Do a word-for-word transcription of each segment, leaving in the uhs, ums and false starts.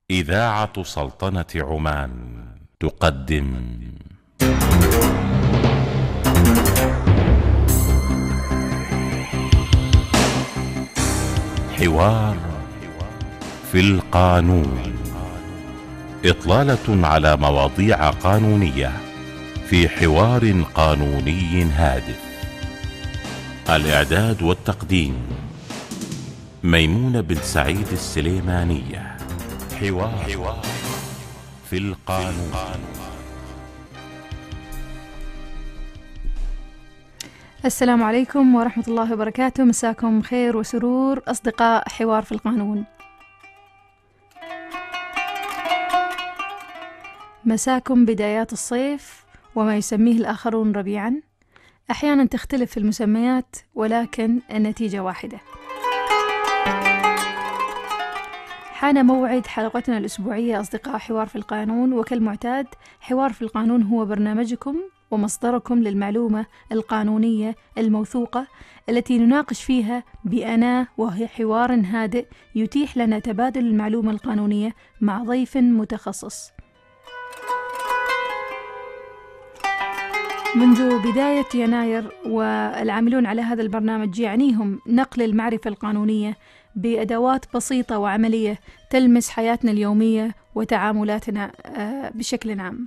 إذاعة سلطنة عمان تقدم حوار في القانون، إطلالة على مواضيع قانونية في حوار قانوني هادف. الإعداد والتقديم ميمونة بن سعيد السليمانية. حوار في القانون. السلام عليكم ورحمة الله وبركاته، مساكم خير وسرور أصدقاء حوار في القانون. مساكم بدايات الصيف وما يسميه الآخرون ربيعا، أحيانا تختلف المسميات ولكن النتيجة واحدة. حان موعد حلقتنا الأسبوعية أصدقاء حوار في القانون، وكالمعتاد حوار في القانون هو برنامجكم ومصدركم للمعلومة القانونية الموثوقة التي نناقش فيها بأناة، وهي حوار هادئ يتيح لنا تبادل المعلومة القانونية مع ضيف متخصص. منذ بداية يناير والعاملون على هذا البرنامج يعنيهم نقل المعرفة القانونية بأدوات بسيطة وعملية تلمس حياتنا اليومية وتعاملاتنا بشكل عام.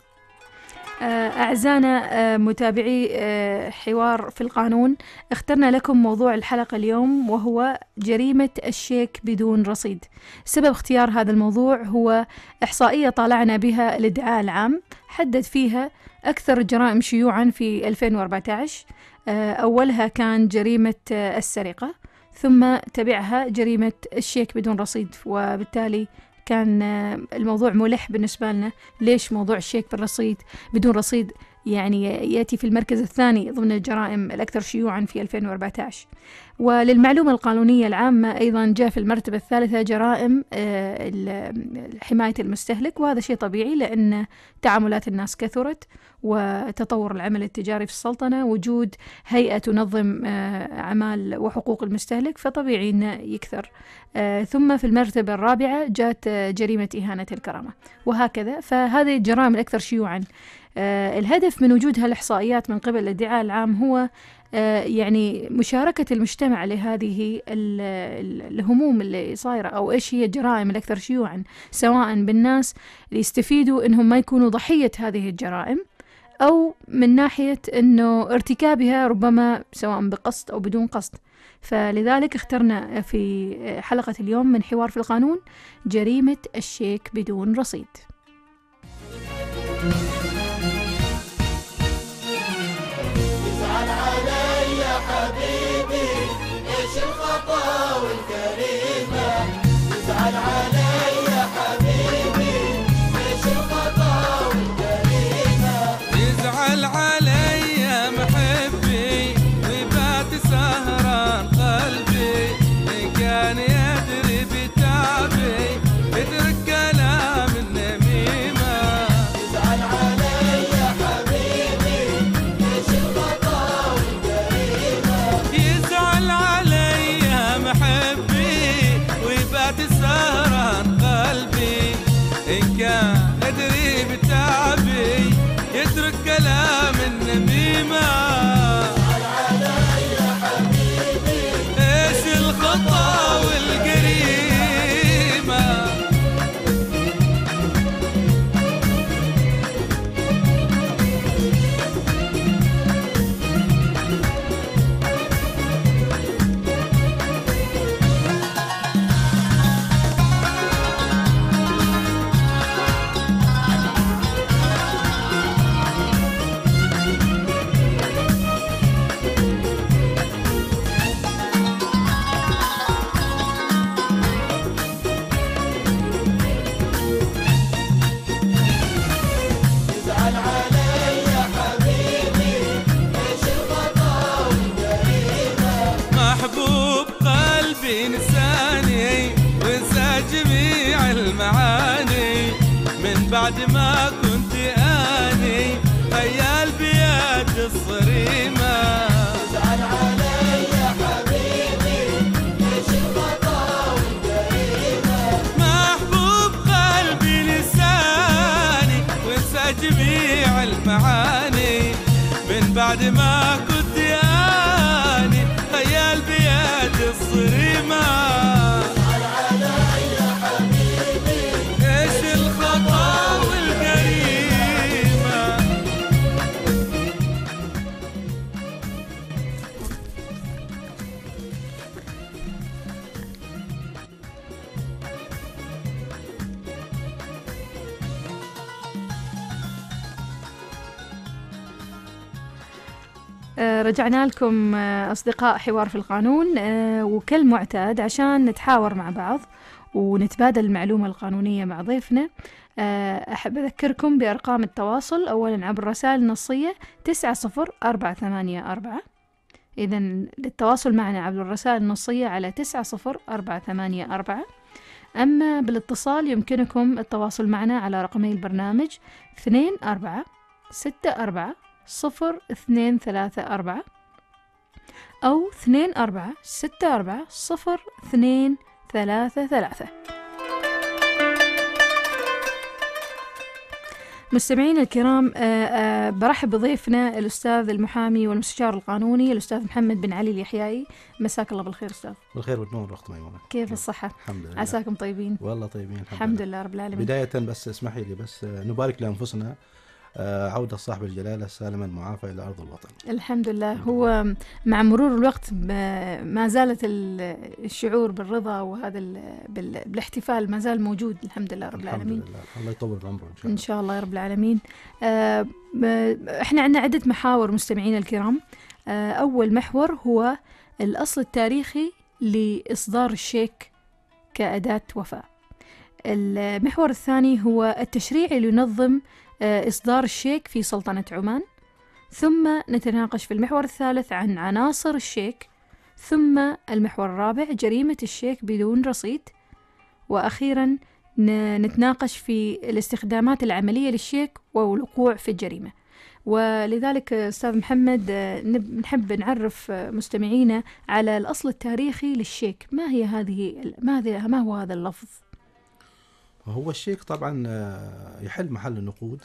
أعزائنا متابعي حوار في القانون، اخترنا لكم موضوع الحلقة اليوم وهو جريمة الشيك بدون رصيد. سبب اختيار هذا الموضوع هو إحصائية طالعنا بها الادعاء العام، حدد فيها أكثر الجرائم شيوعا في ألفين وأربعة عشر. أولها كان جريمة السرقة، ثم تبعها جريمة الشيك بدون رصيد، وبالتالي كان الموضوع ملح بالنسبة لنا. ليش موضوع الشيك بالرصيد بدون رصيد يعني يأتي في المركز الثاني ضمن الجرائم الأكثر شيوعا في ألفين وأربعة عشر؟ وللمعلومة القانونية العامة أيضا جاء في المرتبة الثالثة جرائم حماية المستهلك، وهذا شيء طبيعي لأن تعاملات الناس كثرت وتطور العمل التجاري في السلطنة، وجود هيئة تنظم أعمال وحقوق المستهلك فطبيعي أنه يكثر. ثم في المرتبة الرابعة جاءت جريمة إهانة الكرامة، وهكذا. فهذه الجرائم الأكثر شيوعا. الهدف من وجود هالإحصائيات من قبل الادعاء العام هو يعني مشاركة المجتمع لهذه الهموم اللي صايرة، أو إيش هي الجرائم الأكثر شيوعا، سواء بالناس اللي يستفيدوا إنهم ما يكونوا ضحية هذه الجرائم، أو من ناحية إنه ارتكابها ربما سواء بقصد أو بدون قصد. فلذلك اخترنا في حلقة اليوم من حوار في القانون جريمة الشيك بدون رصيد. ازعل علي يا حبيبي، ايش الخطا والكريمة؟ ازعل علي يا حبيبي، ايش الخطا والكريمة؟ يزعل علي يا محبي ويبات سهران قلبي، إن كان يدري بتعبي يترك كلام النميمة. ازعل علي يا حبيبي، ايش الخطا والكريمة؟ يزعل علي يا محبي ويبات سهران قلبي، إن كان يدري بتعبي يترك كلام النميمة. ازعل علي يا حبيبي، ايش الخطا والجريمة؟ ازعل علي يا حبيبي، ايش الخطا والكريمة؟ محبوب قلبي نساني وانسى جميع المعاني، من بعد ما كنت اني خيال بيد الصريمة. ازعل علي يا حبيبي، ايش الخطا والكريمة؟ محبوب آه، رجعنا لكم آه، أصدقاء حوار في القانون، آه، وكالمعتاد عشان نتحاور مع بعض ونتبادل المعلومة القانونية مع ضيفنا. آه، أحب أذكركم بأرقام التواصل، أولا عبر الرسائل النصية تسعة صفر أربعة ثمانية أربعة. إذن للتواصل معنا عبر الرسائل النصية على تسعة صفر أربعة ثمانية أربعة. أما بالاتصال يمكنكم التواصل معنا على رقمي البرنامج اثنين أربعة ستة أربعة صفر اثنين ثلاثة أربعة أو اثنين أربعة ستة أربعة صفر اثنين ثلاثة ثلاثة. مستمعين الكرام، آه، آه، برحب بضيفنا الأستاذ المحامي والمستشار القانوني الأستاذ محمد بن علي اليحيائي. مساك الله بالخير أستاذ. بالخير والنور أخت ميمونة. كيف الصحة؟ الحمد لله. عساكم طيبين؟ والله طيبين الحمد, الحمد لله رب العالمين. بداية بس اسمحي لي بس نبارك لأنفسنا عودة صاحب الجلالة سالما معافى إلى أرض الوطن. الحمد لله. هو مع مرور الوقت ما زالت الشعور بالرضا وهذا بالاحتفال ما زال موجود الحمد لله رب العالمين. الحمد لله. الله يطول عمره إن شاء الله. إن شاء الله يا رب العالمين. إحنا عندنا عدة محاور مستمعين الكرام. أول محور هو الأصل التاريخي لإصدار الشيك كأداة وفاء. المحور الثاني هو التشريع اللي ينظم إصدار الشيك في سلطنة عمان. ثم نتناقش في المحور الثالث عن عناصر الشيك. ثم المحور الرابع جريمة الشيك بدون رصيد. وأخيرا نتناقش في الاستخدامات العملية للشيك والوقوع في الجريمة. ولذلك أستاذ محمد نحب نعرف مستمعينا على الأصل التاريخي للشيك. ما هي هذه ما, ما هو هذا اللفظ؟ هو الشيك طبعا يحل محل النقود،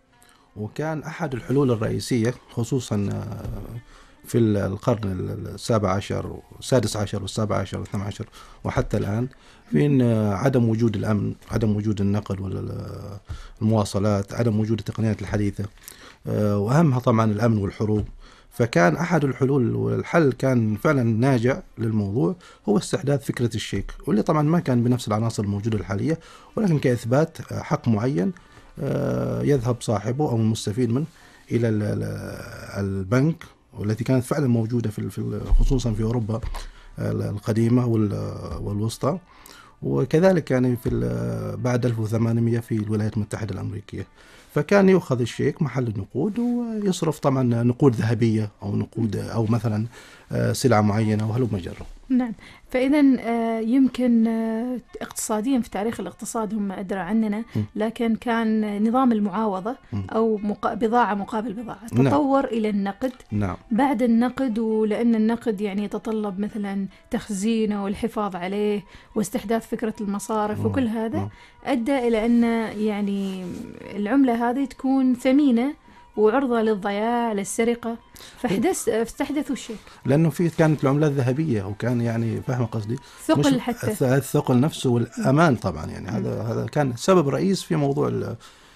وكان أحد الحلول الرئيسية خصوصا في القرن السابع عشر والسادس عشر والسابع عشر والثامن عشر وحتى الآن، في إن عدم وجود الأمن، عدم وجود النقل والمواصلات، عدم وجود التقنيات الحديثة، وأهمها طبعا الأمن والحروب. فكان أحد الحلول والحل كان فعلا ناجع للموضوع هو استحداث فكرة الشيك، واللي طبعا ما كان بنفس العناصر الموجودة الحالية، ولكن كإثبات حق معين يذهب صاحبه أو المستفيد منه إلى البنك، والتي كانت فعلا موجودة في خصوصا في أوروبا القديمة والوسطى، وكذلك يعني في بعد ألف وثمانمئة في الولايات المتحدة الأمريكية. فكان يؤخذ الشيك محل النقود ويصرف طبعا نقود ذهبية أو نقود أو مثلا سلعة معينة وهلو مجرة. نعم. فإذا يمكن اقتصاديا في تاريخ الاقتصاد هم أدرى عننا، لكن كان نظام المعاوضة أو بضاعة مقابل بضاعة تطور نعم. إلى النقد. نعم. بعد النقد، ولأن النقد يعني يتطلب مثلا تخزينه والحفاظ عليه واستحداث فكرة المصارف مم. وكل هذا مم. أدى إلى أن يعني العملة هذه تكون ثمينة وعرضة للضياع للسرقة، فحدث استحدثوا الشيك لأنه في كانت العملات ذهبية، وكان يعني فهم قصدي ثقل حتى الثقل نفسه والأمان طبعا يعني هذا هذا كان سبب رئيس في موضوع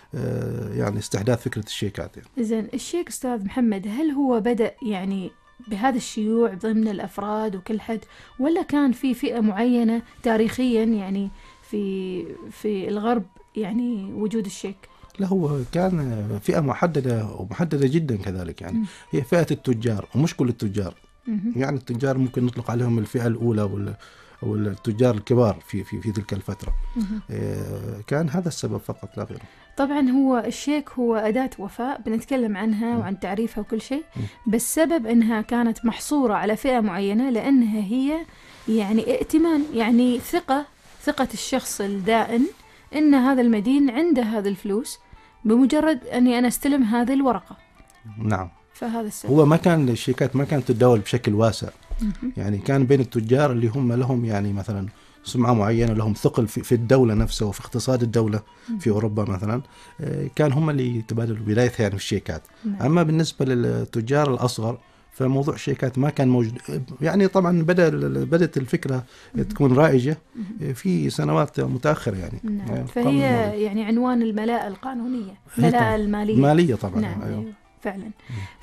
يعني استحداث فكرة الشيكات. يعني. إذن الشيك أستاذ محمد هل هو بدأ يعني بهذا الشيوع ضمن الأفراد وكل حد، ولا كان في فئة معينة تاريخيا يعني في في الغرب يعني وجود الشيك؟ لا، هو كان فئة محددة ومحددة جدا كذلك يعني. م. هي فئة التجار، ومش كل التجار. م. يعني التجار ممكن نطلق عليهم الفئة الأولى والتجار الكبار في في في تلك الفترة. م. كان هذا السبب فقط لا غيره. طبعا هو الشيك هو أداة وفاء بنتكلم عنها م. وعن تعريفها وكل شيء، م. بس سبب أنها كانت محصورة على فئة معينة لأنها هي يعني ائتمان، يعني ثقة ثقة الشخص الدائن إن هذا المدين عنده هذا الفلوس بمجرد أني أنا استلم هذه الورقة. نعم. فهذا السبب. هو ما كان الشيكات ما كانت تتداول بشكل واسع. م-م. يعني كان بين التجار اللي هم لهم يعني مثلا سمعة معينة، لهم ثقل في, في الدولة نفسها وفي اقتصاد الدولة م-م. في أوروبا مثلا، كان هم اللي يتبادلوا بدايتها يعني في الشيكات. م-م. أما بالنسبة للتجار الأصغر فموضوع الشيكات ما كان موجود. يعني طبعا بدأ بدأت الفكرة تكون رائجة في سنوات متأخرة يعني. نعم. فهي يعني عنوان الملاءة القانونية، ملاءة المالية. مالية طبعا. نعم. أيوه. فعلا.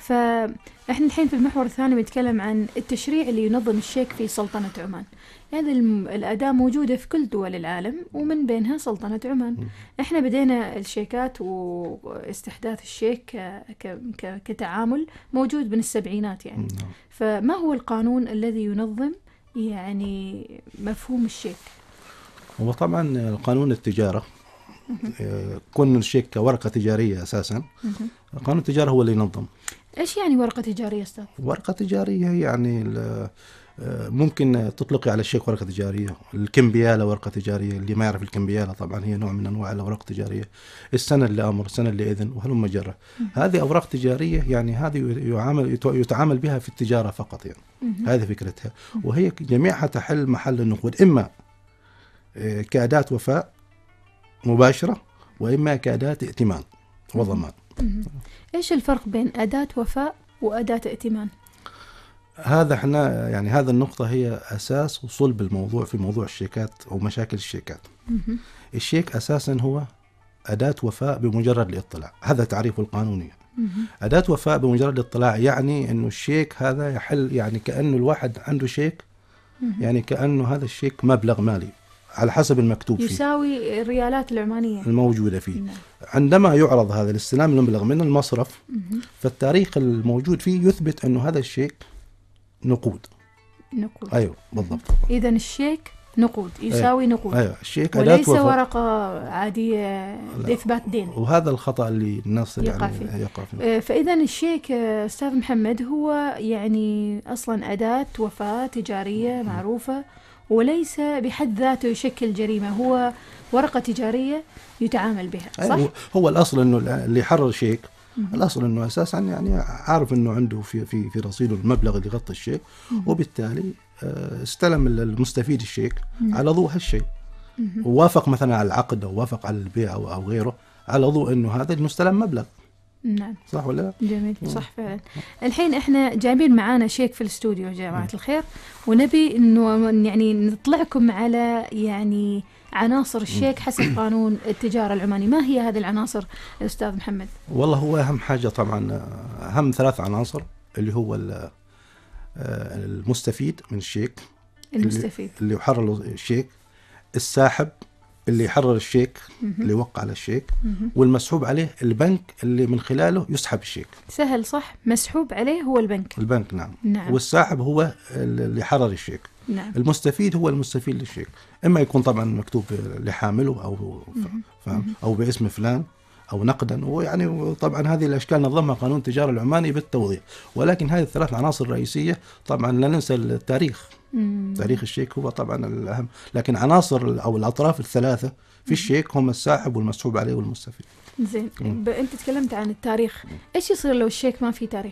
فإحنا الحين في المحور الثاني بنتكلم عن التشريع اللي ينظم الشيك في سلطنة عمان. هذه الم- الأداة موجودة في كل دول العالم ومن بينها سلطنة عمان. إحنا بدينا الشيكات واستحداث الشيك ك- ك- ك- كتعامل موجود من السبعينات يعني. نعم. فما هو القانون الذي ينظم يعني مفهوم الشيك؟ هو طبعا قانون التجارة، آه، كون الشيك كورقة تجارية أساسا، قانون التجارة هو اللي ينظم. إيش يعني ورقة تجارية أستاذ؟ ورقة تجارية يعني ال- آه، ممكن تطلقي على الشيك ورقة تجارية. الكمبيالة ورقة تجارية، اللي ما يعرف الكمبيالة طبعا هي نوع من أنواع الأوراق التجارية. السند لأمر، السند لإذن، وهلم جرة. هذه أوراق تجارية يعني هذه يعامل يت- يتعامل بها في التجارة فقط يعني. هذه فكرتها، وهي جميعها تحل محل النقود، إما آه، كأداة وفاء مباشرة، وإما كأداة ائتمان وضمان. إيش الفرق بين أداة وفاء وأداة ائتمان؟ هذا احنا يعني هذا النقطة هي أساس وصلب الموضوع في موضوع الشيكات أو مشاكل الشيكات. الشيك أساسا هو أداة وفاء بمجرد الاطلاع، هذا تعريفه القانوني. أداة وفاء بمجرد الاطلاع يعني إنه الشيك هذا يحل يعني كأنه الواحد عنده شيك، يعني كأنه هذا الشيك مبلغ مالي على حسب المكتوب فيه يساوي الريالات العمانية الموجودة فيه. نعم. عندما يعرض هذا الاستلام المبلغ من المصرف، فالتاريخ الموجود فيه يثبت أنه هذا الشيك نقود. نقود. أيوه بالضبط. إذا الشيك نقود يساوي نقود، أيوه الشيك أداة وليس وفاء. ورقة عادية لإثبات دين. وهذا الخطأ اللي الناس يقع يعني فيه. يقع فيه. آه، فإذا الشيك آه، أستاذ محمد هو يعني أصلا أداة وفاة تجارية معروفة، وليس بحد ذاته يشكل جريمة، هو ورقة تجارية يتعامل بها، صح؟ أيوه هو الأصل أنه اللي يحرر شيك، الأصل أنه أساسا يعني عارف أنه عنده في في في رصيده المبلغ اللي يغطي الشيك، وبالتالي آه، استلم المستفيد الشيك على ضوء هالشيء، ووافق مثلا على العقد أو وافق على البيع أو أو غيره على ضوء أنه هذا المستلم مبلغ. نعم. صح ولا لا؟ جميل، صح فعلا. الحين احنا جايبين معانا شيك في الاستوديو جماعة الخير، ونبي انه يعني نطلعكم على يعني عناصر الشيك حسب قانون التجارة العماني. ما هي هذه العناصر أستاذ محمد؟ والله هو أهم حاجة طبعا، أهم ثلاث عناصر اللي هو ال- آه، المستفيد من الشيك، المستفيد اللي يحرر له الشيك، الساحب اللي يحرر الشيك اللي يوقع على الشيك، والمسحوب عليه البنك اللي من خلاله يسحب الشيك. سهل صح؟ مسحوب عليه هو البنك. البنك نعم. نعم. والساحب هو اللي يحرر الشيك. نعم. المستفيد هو المستفيد للشيك، إما يكون طبعا مكتوب لحامله أو فهم أو باسم فلان أو نقدا، ويعني طبعا هذه الأشكال نظمها قانون التجارة العماني بالتوضيح. ولكن هذه الثلاث عناصر الرئيسية طبعا لا ننسى التاريخ. مم. تاريخ الشيك هو طبعا الأهم، لكن عناصر أو الأطراف الثلاثة في الشيك هم الساحب والمسحوب عليه والمستفيد. زين، ب- أنت تكلمت عن التاريخ، إيش يصير لو الشيك ما في تاريخ؟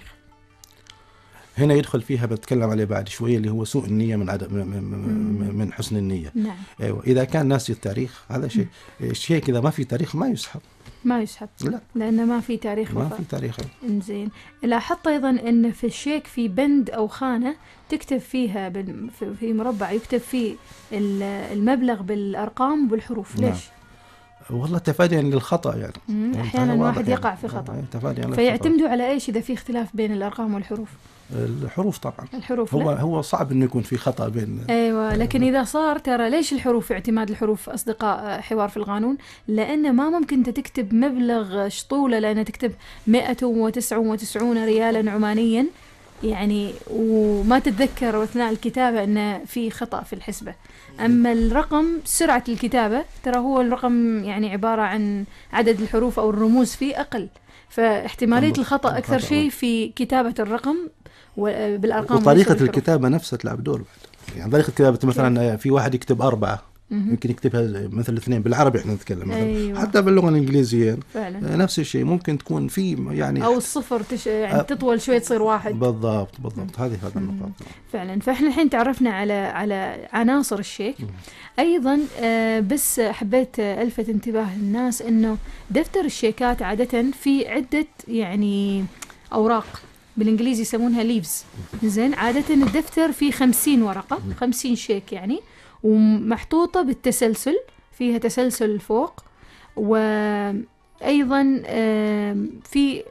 هنا يدخل فيها بتكلم عليه بعد شوية اللي هو سوء النية من عدم من من حسن النية. نعم. أيوة إذا كان ناسي التاريخ هذا شيء. الشيك إذا ما في تاريخ ما يسحب. ما يسحب. لا. لأنه ما في تاريخ ما وفاة. في تاريخ. زين، لاحظت أيضا أن في الشيك في بند أو خانة تكتب فيها بال- في- في مربع يكتب فيه ال- المبلغ بالأرقام وبالحروف. نعم. ليش؟ والله تفاديا للخطأ يعني. مم، يعني أحيانا واضح الواحد يعني. يقع في خطأ. أي تفاديا للخطأ. فيعتمدوا على إيش إذا في اختلاف بين الأرقام والحروف؟ الحروف طبعا. الحروف هو لا. هو صعب إنه يكون في خطأ بين. ايوه، لكن اذا صار ترى ليش الحروف، اعتماد الحروف اصدقاء حوار في القانون، لانه ما ممكن انت تكتب مبلغ شطوله، لان تكتب مئة وتسعة وتسعين ريالا عمانيا يعني، وما تتذكر اثناء الكتابه انه في خطا في الحسبه. اما الرقم سرعه الكتابه ترى هو الرقم يعني عباره عن عدد الحروف او الرموز فيه اقل، فاحتماليه الخطا اكثر شيء في كتابه الرقم بالارقام. وطريقة الكتابة نفسها تلعب دور بعد. يعني طريقة كتابة مثلا في واحد يكتب أربعة يمكن يكتبها مثل اثنين بالعربي احنا نتكلم. أيوة. حتى باللغة الإنجليزية فعلا. نفس الشيء ممكن تكون في يعني او الصفر تش... يعني تطول شوي تصير واحد. بالضبط بالضبط. هذه هذا النقاط. فعلا. فاحنا الحين تعرفنا على على عناصر الشيك. ايضا آه بس حبيت الفت انتباه الناس انه دفتر الشيكات عادة في عدة يعني اوراق، بالانجليزي يسمونها ليفز. زين، عادة الدفتر فيه خمسين ورقة، خمسين شيك يعني، ومحطوطة بالتسلسل، فيها تسلسل فوق، وأيضا في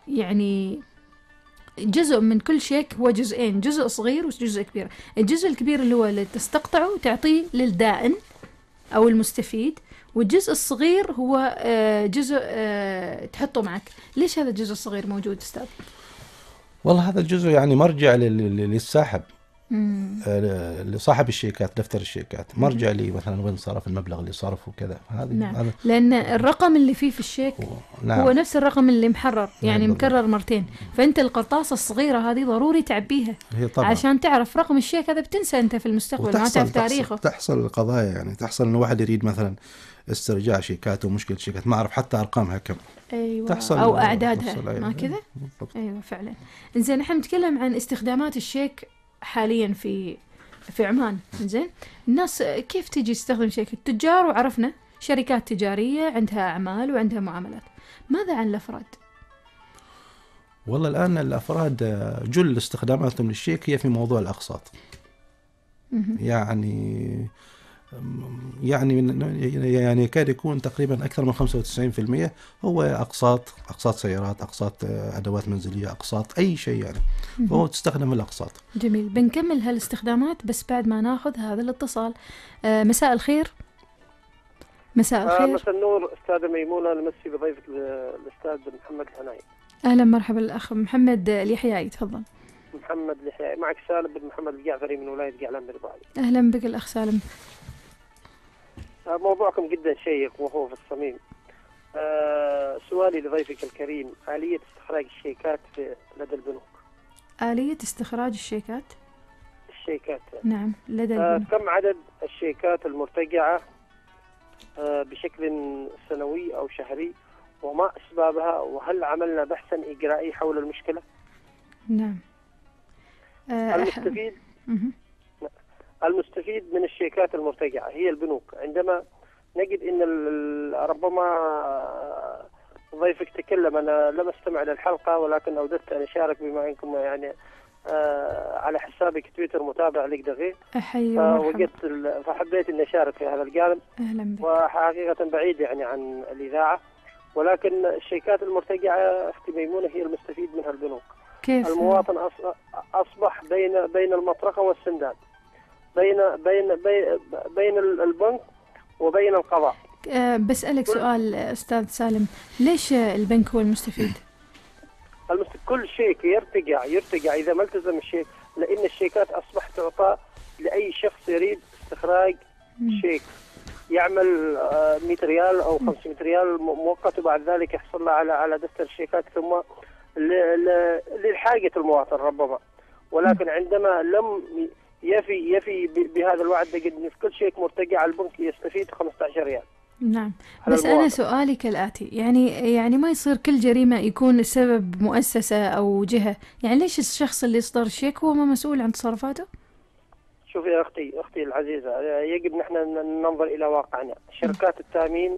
يعني جزء من كل شيك هو جزئين، جزء صغير وجزء كبير. الجزء الكبير اللي هو اللي تستقطعه وتعطيه للدائن أو المستفيد، والجزء الصغير هو آه، جزء آه، تحطه معك. ليش هذا الجزء الصغير موجود أستاذ؟ والله هذا الجزء يعني مرجع لل- لل- للساحب، مم. آه، لصاحب الشيكات، دفتر الشيكات، مرجع لي مثلا وين صرف المبلغ اللي صرفه وكذا. هذه نعم، هذا لأن الرقم اللي فيه في الشيك هو- هو نعم نفس الرقم اللي محرر، يعني بالضبط. مكرر مرتين. فأنت القرطاسة الصغيرة هذه ضروري تعبيها هي طبعا عشان تعرف رقم الشيك هذا، بتنسى أنت في المستقبل ما وتحصل تعرف تحصل, تاريخه. تحصل قضايا، يعني تحصل انه واحد يريد مثلا استرجاع شيكات ومشكلة شيكات ما أعرف حتى أرقامها كم. أيوة. تحصل أو أعدادها تحصل ما أيوة. كذا. بالضبط. أيوة فعلا. إنزين نحن نتكلم عن استخدامات الشيك حاليا في في عمان. إنزين الناس كيف تيجي تستخدم شيك؟ التجار، وعرفنا شركات تجارية عندها أعمال وعندها معاملات. ماذا عن الأفراد؟ والله الآن الأفراد آه، جل استخداماتهم للشيك هي في موضوع الأقساط. مهم. يعني يعني من- يعني يكاد يكون تقريبا أكثر من خمسة وتسعين بالمئة هو أقساط، أقساط سيارات، أقساط آه، أدوات منزلية، أقساط أي شيء يعني، فهو تستخدم الأقساط. جميل، بنكمل هالاستخدامات بس بعد ما ناخذ هذا الاتصال. آه مساء الخير. مساء آه، الخير. مساء النور أستاذة ميمونة، نمسي بضيفة ال- الأستاذ محمد الهناي. أهلا مرحبا الأخ محمد اليحيائي، تفضل. محمد اليحيائي معك، سالم بن محمد الجعفري من ولاية قعلان برباعي. أهلا بك الأخ سالم. آه، موضوعكم جدا شيق وهو في الصميم. آه، سؤالي لضيفك الكريم، آلية استخراج الشيكات في لدى البنوك. آلية استخراج الشيكات؟ الشيكات نعم لدى آه، البنوك. كم عدد الشيكات المرتجعة آه، بشكل سنوي أو شهري، وما أسبابها، وهل عملنا بحثا إجرائي حول المشكلة؟ نعم. آه المستفيد مهم. المستفيد من الشيكات المرتجعة هي البنوك. عندما نجد أن ال- ربما ضيفك تكلم، أنا لم أستمع للحلقة ولكن أودت أن أشارك بما أنكم يعني آه، على حسابك تويتر متابع لك دقيق، أحيي ومرحبا. فوجدت ال- فحبيت أن أشارك في هذا الجانب، أهلا بك. وحقيقة بعيد يعني عن الإذاعة، ولكن الشيكات المرتجعة أختي ميمونة هي المستفيد منها البنوك. كيف؟ المواطن أص- أصبح بين بين المطرقة والسندان، بين بين بين, بين البنك وبين القضاء. آه بسألك سؤال أستاذ سالم، ليش البنك هو المستفيد؟ المست... كل شيك يرتجع يرتجع إذا ما التزم الشيك، لأن الشيكات أصبحت تعطى لأي شخص يريد استخراج مم. شيك، يعمل آه، مئة ريال أو خمسمئة ريال مؤقت، وبعد ذلك يحصل له على على دفتر الشيكات، ثم ل... ل... للحاجة المواطن ربما. ولكن عندما لم يفي يفي ب- بهذا الوعد، نجد إن في كل شيك مرتجع البنك يستفيد خمسة عشر ريال. نعم، على بس أنا المواطن. سؤالي كالآتي، يعني يعني ما يصير كل جريمة يكون السبب مؤسسة أو جهة، يعني ليش الشخص اللي يصدر الشيك هو ما مسؤول عن تصرفاته؟ شوفي يا أختي أختي العزيزة، يجب نحن ن- ننظر إلى واقعنا. شركات التأمين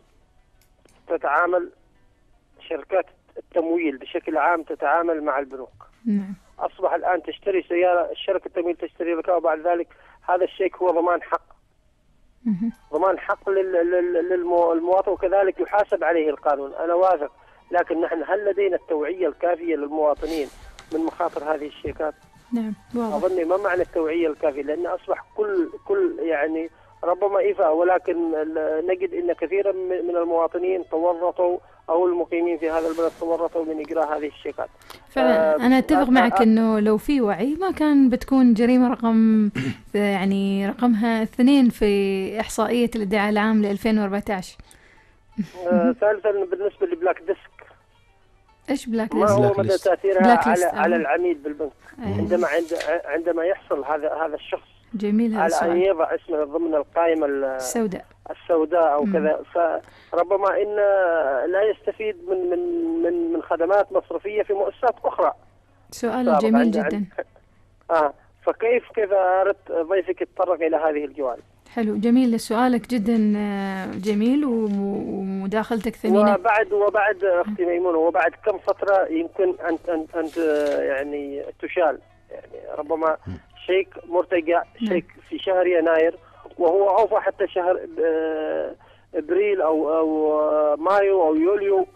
تتعامل، شركات التمويل بشكل عام تتعامل مع البنوك. نعم. أصبح الآن تشتري سيارة، الشركة التمويل تشتري لك، وبعد ذلك هذا الشيك هو ضمان حق، مهم. ضمان حق للمواطن، وكذلك يحاسب عليه القانون. أنا واثق، لكن نحن هل لدينا التوعية الكافية للمواطنين من مخاطر هذه الشيكات؟ نعم واضح. أظن ما معنى التوعية الكافية، لأن أصبح كل كل يعني ربما إيفاء، ولكن ال- نجد أن كثيرا من من المواطنين تورطوا، أو المقيمين في هذا البلد تورطوا من إجراء هذه الشيكات. فعلا آه، أنا أتفق آه، معك آه، إنه لو في وعي ما كان بتكون جريمة رقم يعني رقمها اثنين في إحصائية الإدعاء العام ل ألفين وأربعة عشر. آه، ثالثا بالنسبة لبلاك ديسك، إيش بلاك ما ليست؟ هو بلاك مدى ليست. تأثيرها بلاك على ليست، على آه. العميل بالبنك أيوة. عندما عند عندما يحصل هذا هذا الشخص جميل هذا على أن السؤال. يضع اسمه ضمن القائمة ال- السوداء. السوداء أو مم. كذا، فربما إن لا يستفيد من من من من خدمات مصرفية في مؤسسات أخرى. سؤال سابق جميل عند- جدا. عند- آه فكيف كيف أردت ضيفك يتطرق إلى هذه الجوانب؟ حلو، جميل سؤالك جدا آه، جميل، وم- ومداخلتك ثمينة. وبعد وبعد أختي ميمونة، وبعد كم فترة يمكن أن أن أن يعني تشال، يعني ربما شيك مرتجع، شيك في شهر يناير وهو أوفى حتى شهر آه، ابريل او او آه، مايو او يوليو،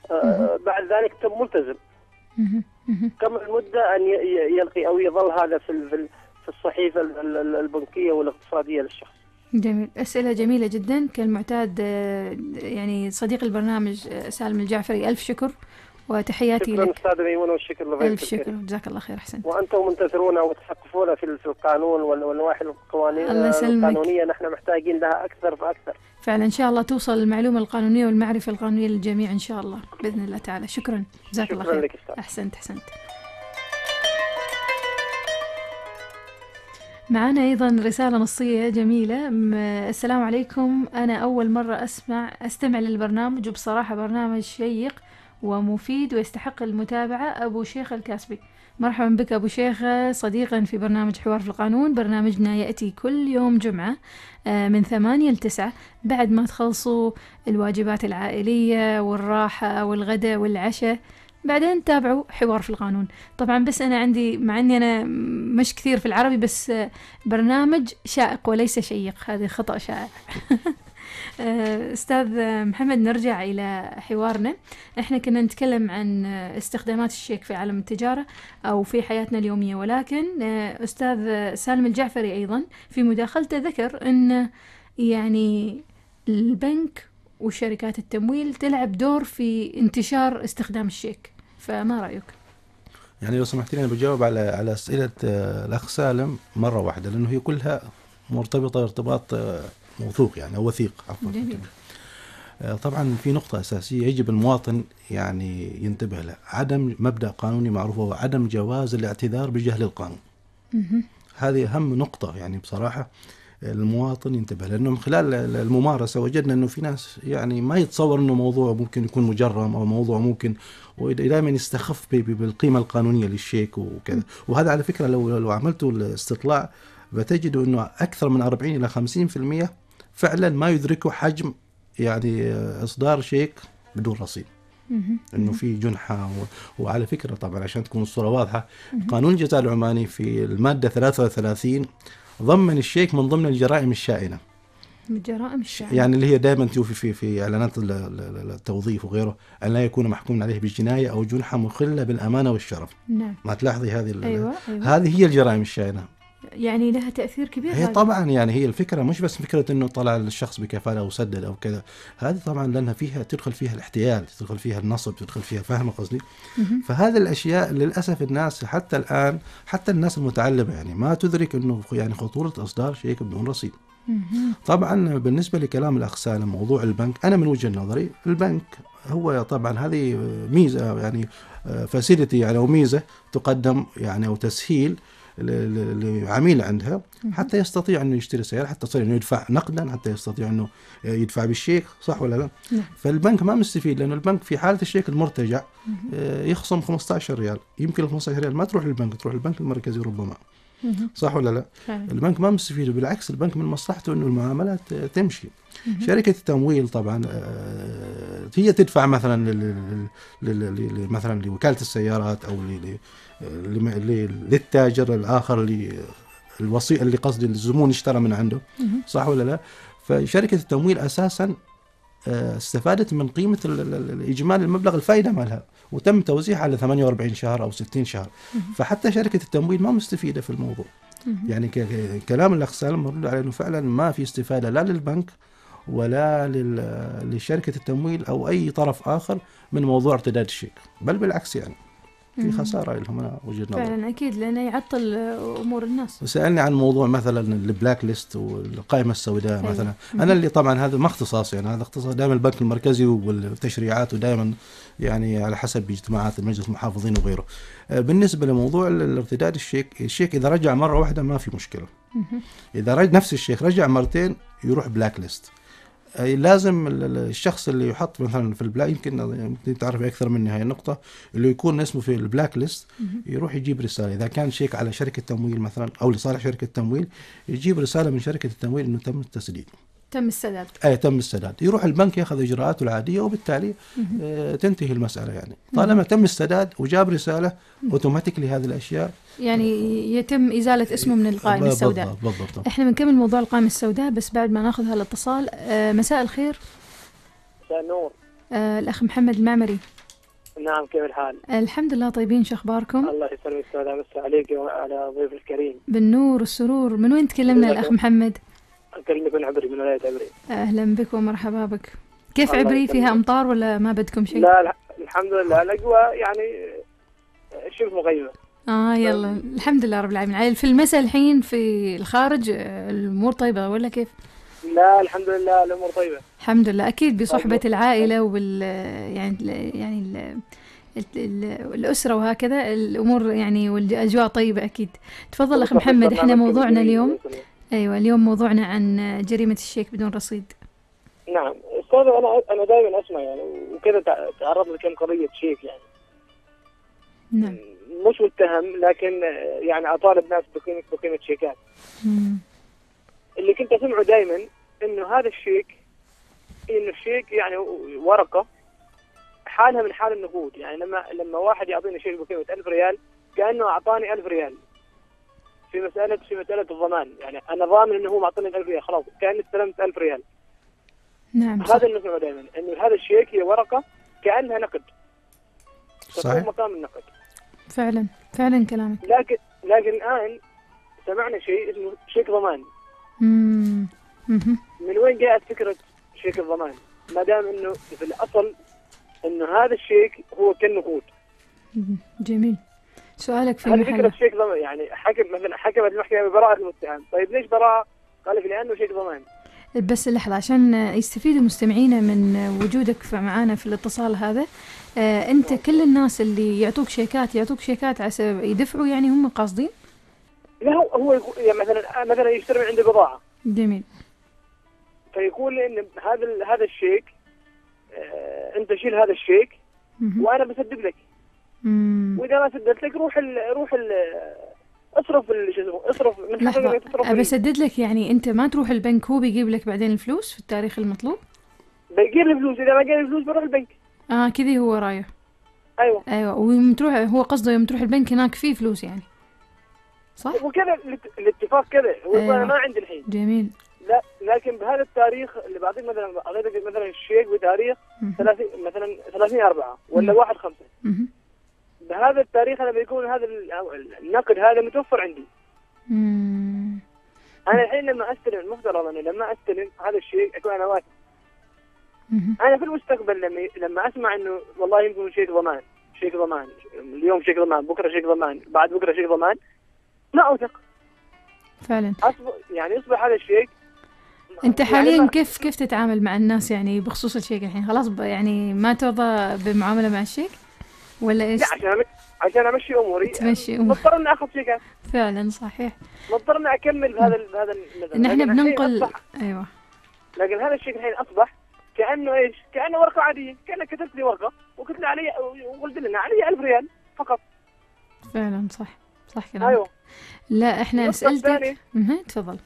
آه، بعد ذلك تم ملتزم. مهم. مهم. كم المدة أن ي- ي- يلقي أو يظل هذا في ال- في ال- في الصحيفة ال- ال- البنكية والاقتصادية للشخص؟ جميل، أسئلة جميلة جدا كالمعتاد. آه، يعني صديق البرنامج آه، سالم الجعفري، ألف شكر وتحياتي شكرا لك. أستاذ ميمون، والشكر لضيفك ألف الكريم. شكر، جزاك الله خير، أحسنت. وأنتم منتظرون وتثقفون في ال- في القانون وال- والنواحي القوانين الله يسلمك. القانونية، نحن محتاجين لها أكثر فأكثر. فعلا إن شاء الله توصل المعلومة القانونية والمعرفة القانونية للجميع إن شاء الله بإذن الله تعالى. شكرا، جزاك الله شكرا خير. لك أستاذ. أحسنت أحسنت. معنا أيضا رسالة نصية جميلة. م- السلام عليكم، أنا أول مرة أسمع أستمع للبرنامج، وبصراحة برنامج شيق ومفيد ويستحق المتابعة. أبو شيخ الكاسبي، مرحبا بك أبو شيخ، صديقا في برنامج حوار في القانون. برنامجنا يأتي كل يوم جمعة آه، من ثمانية لتسعة بعد ما تخلصوا الواجبات العائلية والراحة والغداء والعشاء، بعدين تابعوا حوار في القانون. طبعا بس أنا عندي، مع أني أنا مش كثير في العربي، بس آه، برنامج شائق وليس شيق، هذا خطأ شائع. آه، أستاذ محمد، نرجع إلى حوارنا. إحنا كنا نتكلم عن آه، استخدامات الشيك في عالم التجارة أو في حياتنا اليومية، ولكن آه، أستاذ سالم الجعفري أيضا في مداخلته ذكر أن يعني البنك وشركات التمويل تلعب دور في انتشار استخدام الشيك، فما رأيك؟ يعني لو سمحت لي أنا بجاوب على على أسئلة آه، الأخ سالم مرة واحدة، لأنه هي كلها مرتبطة ارتباط آه، موثوق يعني أو وثيق عفوا. جميل. آه، طبعا في نقطة أساسية يجب المواطن يعني ينتبه لها، عدم مبدأ قانوني معروف هو عدم جواز الاعتذار بجهل القانون. مهم. هذه أهم نقطة يعني بصراحة المواطن ينتبه، لأنه من خلال الممارسة وجدنا أنه في ناس يعني ما يتصور أنه موضوع ممكن يكون مجرم أو موضوع ممكن، ودائما يستخف ب- ب- بالقيمة القانونية للشيك وكذا. وهذا على فكرة لو لو عملتوا الاستطلاع بتجدوا أنه أكثر من أربعين إلى خمسين في المية فعلا ما يدركوا حجم يعني إصدار شيك بدون رصيد، مهم. انه في جنحه و... وعلى فكره طبعا عشان تكون الصوره واضحه، قانون الجزاء العماني في الماده ثلاثة وثلاثين ضمن الشيك من ضمن الجرائم الشائنه، من الجرائم الشائعة. يعني اللي هي دائما تشوفي في في اعلانات ال- ال- التوظيف وغيره ان لا يكون محكوم عليه بالجنايه او جنحه مخله بالامانه والشرف. نعم. ما تلاحظي هذه ال- أيوة أيوة. هذه هي الجرائم الشائنه. يعني لها تأثير كبير. هي هذه. طبعا يعني هي الفكره مش بس فكره انه طلع الشخص بكفاله او سدد او كذا، هذه طبعا لانها فيها تدخل فيها الاحتيال، تدخل فيها النصب، تدخل فيها فهم قصدي. مهم. فهذه الاشياء للاسف الناس حتى الان حتى الناس المتعلمه يعني ما تدرك انه يعني خطوره اصدار شيك بدون رصيد. مهم. طبعا بالنسبه لكلام الاخ سالم موضوع البنك، انا من وجهه نظري البنك هو طبعا هذه ميزه يعني فاسيلتي يعني او ميزه تقدم يعني او تسهيل ل- ل- لعميل عندها حتى يستطيع انه يشتري سياره، حتى يستطيع انه يدفع نقدا، حتى يستطيع انه يدفع بالشيك، صح ولا لا؟ نعم. فالبنك ما مستفيد، لانه البنك في حاله الشيك المرتجع آه، يخصم خمسة عشر ريال، يمكن ال خمسة عشر ريال ما تروح للبنك، تروح للبنك المركزي ربما، مهم. صح ولا لا؟ فعلا. البنك ما مستفيد، بالعكس البنك من مصلحته انه المعاملات آه، تمشي. شركه التمويل طبعا آه، هي تدفع مثلا لل- لل- لل- لل- مثلا لوكاله السيارات او ل- ل- ل- للتاجر الاخر اللي الوسيط اللي قصدي الزبون اشترى من عنده، مهم. صح ولا لا؟ فشركه التمويل اساسا آه، استفادت من قيمه ال- ال- ال- الاجمالي المبلغ الفائده مالها، وتم توزيعها على ثمانية وأربعين شهر او ستين شهر. فحتى شركه التمويل ما مستفيده في الموضوع. مهم. يعني ك- ك- كلام الاخ سالم مرد على انه فعلا ما في استفاده لا للبنك ولا لل- لشركه التمويل او اي طرف اخر من موضوع ارتداد الشيك، بل بالعكس يعني في مهم. خساره لهم، انا وجهه نظري. فعلا أكيد، لأنه يعطل آه، أمور الناس. وسألني عن موضوع مثلا البلاك ليست والقائمة السوداء أيوة. مثلا. أنا اللي طبعا هذا ما اختصاصي، يعني هذا اختصاص دائما البنك المركزي والتشريعات، ودائما يعني على حسب اجتماعات المجلس المحافظين وغيره. آه، بالنسبة لموضوع الارتداد الشيك، الشيك إذا رجع مرة واحدة ما في مشكلة. مهم. إذا رجع نفس الشيك رجع مرتين يروح بلاك ليست. أي لازم ال- ال- الشخص اللي يحط مثلا في البلاك، يمكن يمكن تعرف اكثر مني هاي النقطه، اللي يكون اسمه في البلاك ليست يروح يجيب رساله اذا كان شيك على شركه تمويل مثلا او لصالح شركه تمويل، يجيب رساله من شركه التمويل انه تم التسديد، تم السداد. اي تم السداد، يروح البنك ياخذ اجراءاته العاديه وبالتالي آه تنتهي المساله. يعني طالما تم السداد وجاب رساله اوتوماتيكلي هذه الاشياء يعني يتم إزالة اسمه من القائمة بالضبط- السوداء. بالضبط. احنا بنكمل موضوع القائمة السوداء بس بعد ما ناخذ هالاتصال. آه مساء الخير. مساء النور. آه الأخ محمد المعمري. نعم، كيف الحال؟ الحمد لله طيبين، شو أخباركم؟ الله يسلمك استاذ، امسي عليك وعلى ضيف الكريم. بالنور والسرور. من وين تكلمنا الأخ محمد؟ اكلمك من عبري، من ولايه عبري. أهلا بك ومرحبا بك. كيف الله عبري؟ يسلمك. فيها أمطار ولا ما بدكم شيء؟ لا الح- الحمد لله، الاجواء يعني شبه مغيمه. آه يلا الحمد لله رب العالمين. في المساء الحين في الخارج آه، الأمور طيبة ولا كيف؟ لا الحمد لله الامور طيبه. الحمد لله. أكيد بصحبة طيب. العائلة وبال يعني ال- يعني ال ال- ال- الأسرة وهكذا الأمور يعني والأجواء طيبة أكيد. تفضل أخ محمد. إحنا موضوعنا اليوم أيوة اليوم موضوعنا عن جريمة الشيك بدون رصيد. نعم استاذ، انا انا دائما اسمع يعني وكذا تع- تعرض لكم قضيه شيك يعني نعم. مش متهم، لكن يعني اطالب ناس بقيمه بقيمه شيكات. مم. اللي كنت اسمعه دائما انه هذا الشيك، انه الشيك يعني ورقه حالها من حال النقود. يعني لما لما واحد يعطيني شيك بقيمه ألف ريال كانه اعطاني ألف ريال في مساله في مساله الضمان. يعني انا ضامن انه هو معطيني ألف ريال، خلاص كاني استلمت ألف ريال. نعم صح. هذا اللي نسمعه دائما، انه هذا الشيك هي ورقه كانها نقد، صحيح. تقوم مقام النقد. فعلا فعلا كلامك. لكن لكن الان سمعنا شيء اسمه شيك ضمان. مم. مهم. من وين جاءت فكره شيك الضمان؟ ما دام انه في الاصل انه هذا الشيك هو كالنقود. جميل. سؤالك في هذه فكره محله. شيك ضمان. يعني حكم مثلا حكمت المحكمه ببراءه المتهم، طيب ليش براءه؟ قال لك لانه شيك ضمان. بس لحظة عشان يستفيدوا مستمعينا من وجودك ف- معانا في الاتصال هذا. آه أنت كل الناس اللي يعطوك شيكات يعطوك شيكات على سبب يدفعوا، يعني هم قاصدين؟ لا هو هو يقول- يعني مثلا مثلا يشتري من عنده بضاعه، جميل. فيقول لي ان هذا ال- هذا الشيك آه انت شيل هذا الشيك مهم. وانا بسدد لك، مم. واذا ما سددت لك روح ال روح ال اصرف ال- شو اسمه اصرف من حقك لحظة انك تصرف أبى ال- أسدد لك، يعني أنت ما تروح البنك، هو بيجيب لك بعدين الفلوس في التاريخ المطلوب؟ بيجيب لي فلوس، اذا ما جاني فلوس بروح البنك. آه كذي هو رايه. ايوه أيوة. ويوم تروح هو قصده يوم تروح البنك هناك فيه فلوس يعني، صح؟ وكذا الات- الاتفاق كذا. هو يقول أيوة. انا ما عندي الحين، جميل. لا لكن بهذا التاريخ اللي بعطيك مثلا اعطيتك مثلا الشيك بتاريخ مهم. ثلاثين مثلا ثلاثين أربعة ولا مم. واحد خمسة، مهم. بهذا التاريخ انا بيكون هذا ال- أو النقد هذا متوفر عندي. مم. انا الحين لما استلم المفترض انه لما استلم هذا الشيك اكون انا واثق. مهم. انا في المستقبل لما لما اسمع انه والله يمكن شيك ضمان، شيك ضمان اليوم شيك ضمان، بكره شيك ضمان، بعد بكره شيك ضمان، ما اوثق. فعلا. أصبح يعني يصبح هذا الشيك. انت يعني حاليا ما- كيف كيف تتعامل مع الناس يعني بخصوص الشيك الحين؟ خلاص ب- يعني ما ترضى بالمعامله مع الشيك ولا ايش؟ لا عشان أم- عشان امشي اموري تمشي أمور. مضطر اني اخذ شيكات، فعلا صحيح. مضطر اني اكمل بهذا ال- بهذا النظام. نحن لكن الحين بننقل. أصبح- ايوه. لكن هذا الشيك الحين اصبح كانه ايش؟ كانه ورقه عاديه، كانك كتبت لي ورقه وقلت لي علي وقلت لنا علي ألف ريال فقط. فعلا صح صح كلامك. ايوه لا احنا النقطة اسئلتك. الثانية، مه، تفضل.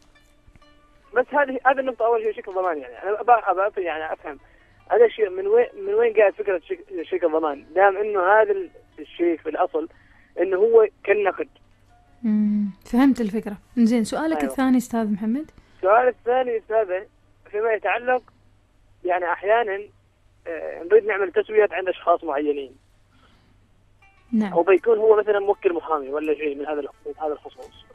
بس هذه هذه النقطه اول شيء شيك الضمان. يعني انا ابى ابى يعني افهم هذا الشيء من وين من وين جاءت فكره شيك, شيك الضمان، دام انه هذا ال- الشيء في الاصل انه هو كالنقد. مم. فهمت الفكره. زين سؤالك أيوة. الثاني استاذ محمد. السؤال الثاني استاذه فيما يتعلق يعني احيانا آه، نريد نعمل تسويات عند اشخاص معينين، نعم. او بيكون هو مثلا موكل محامي ولا شيء من هذا من هذا الخصوص.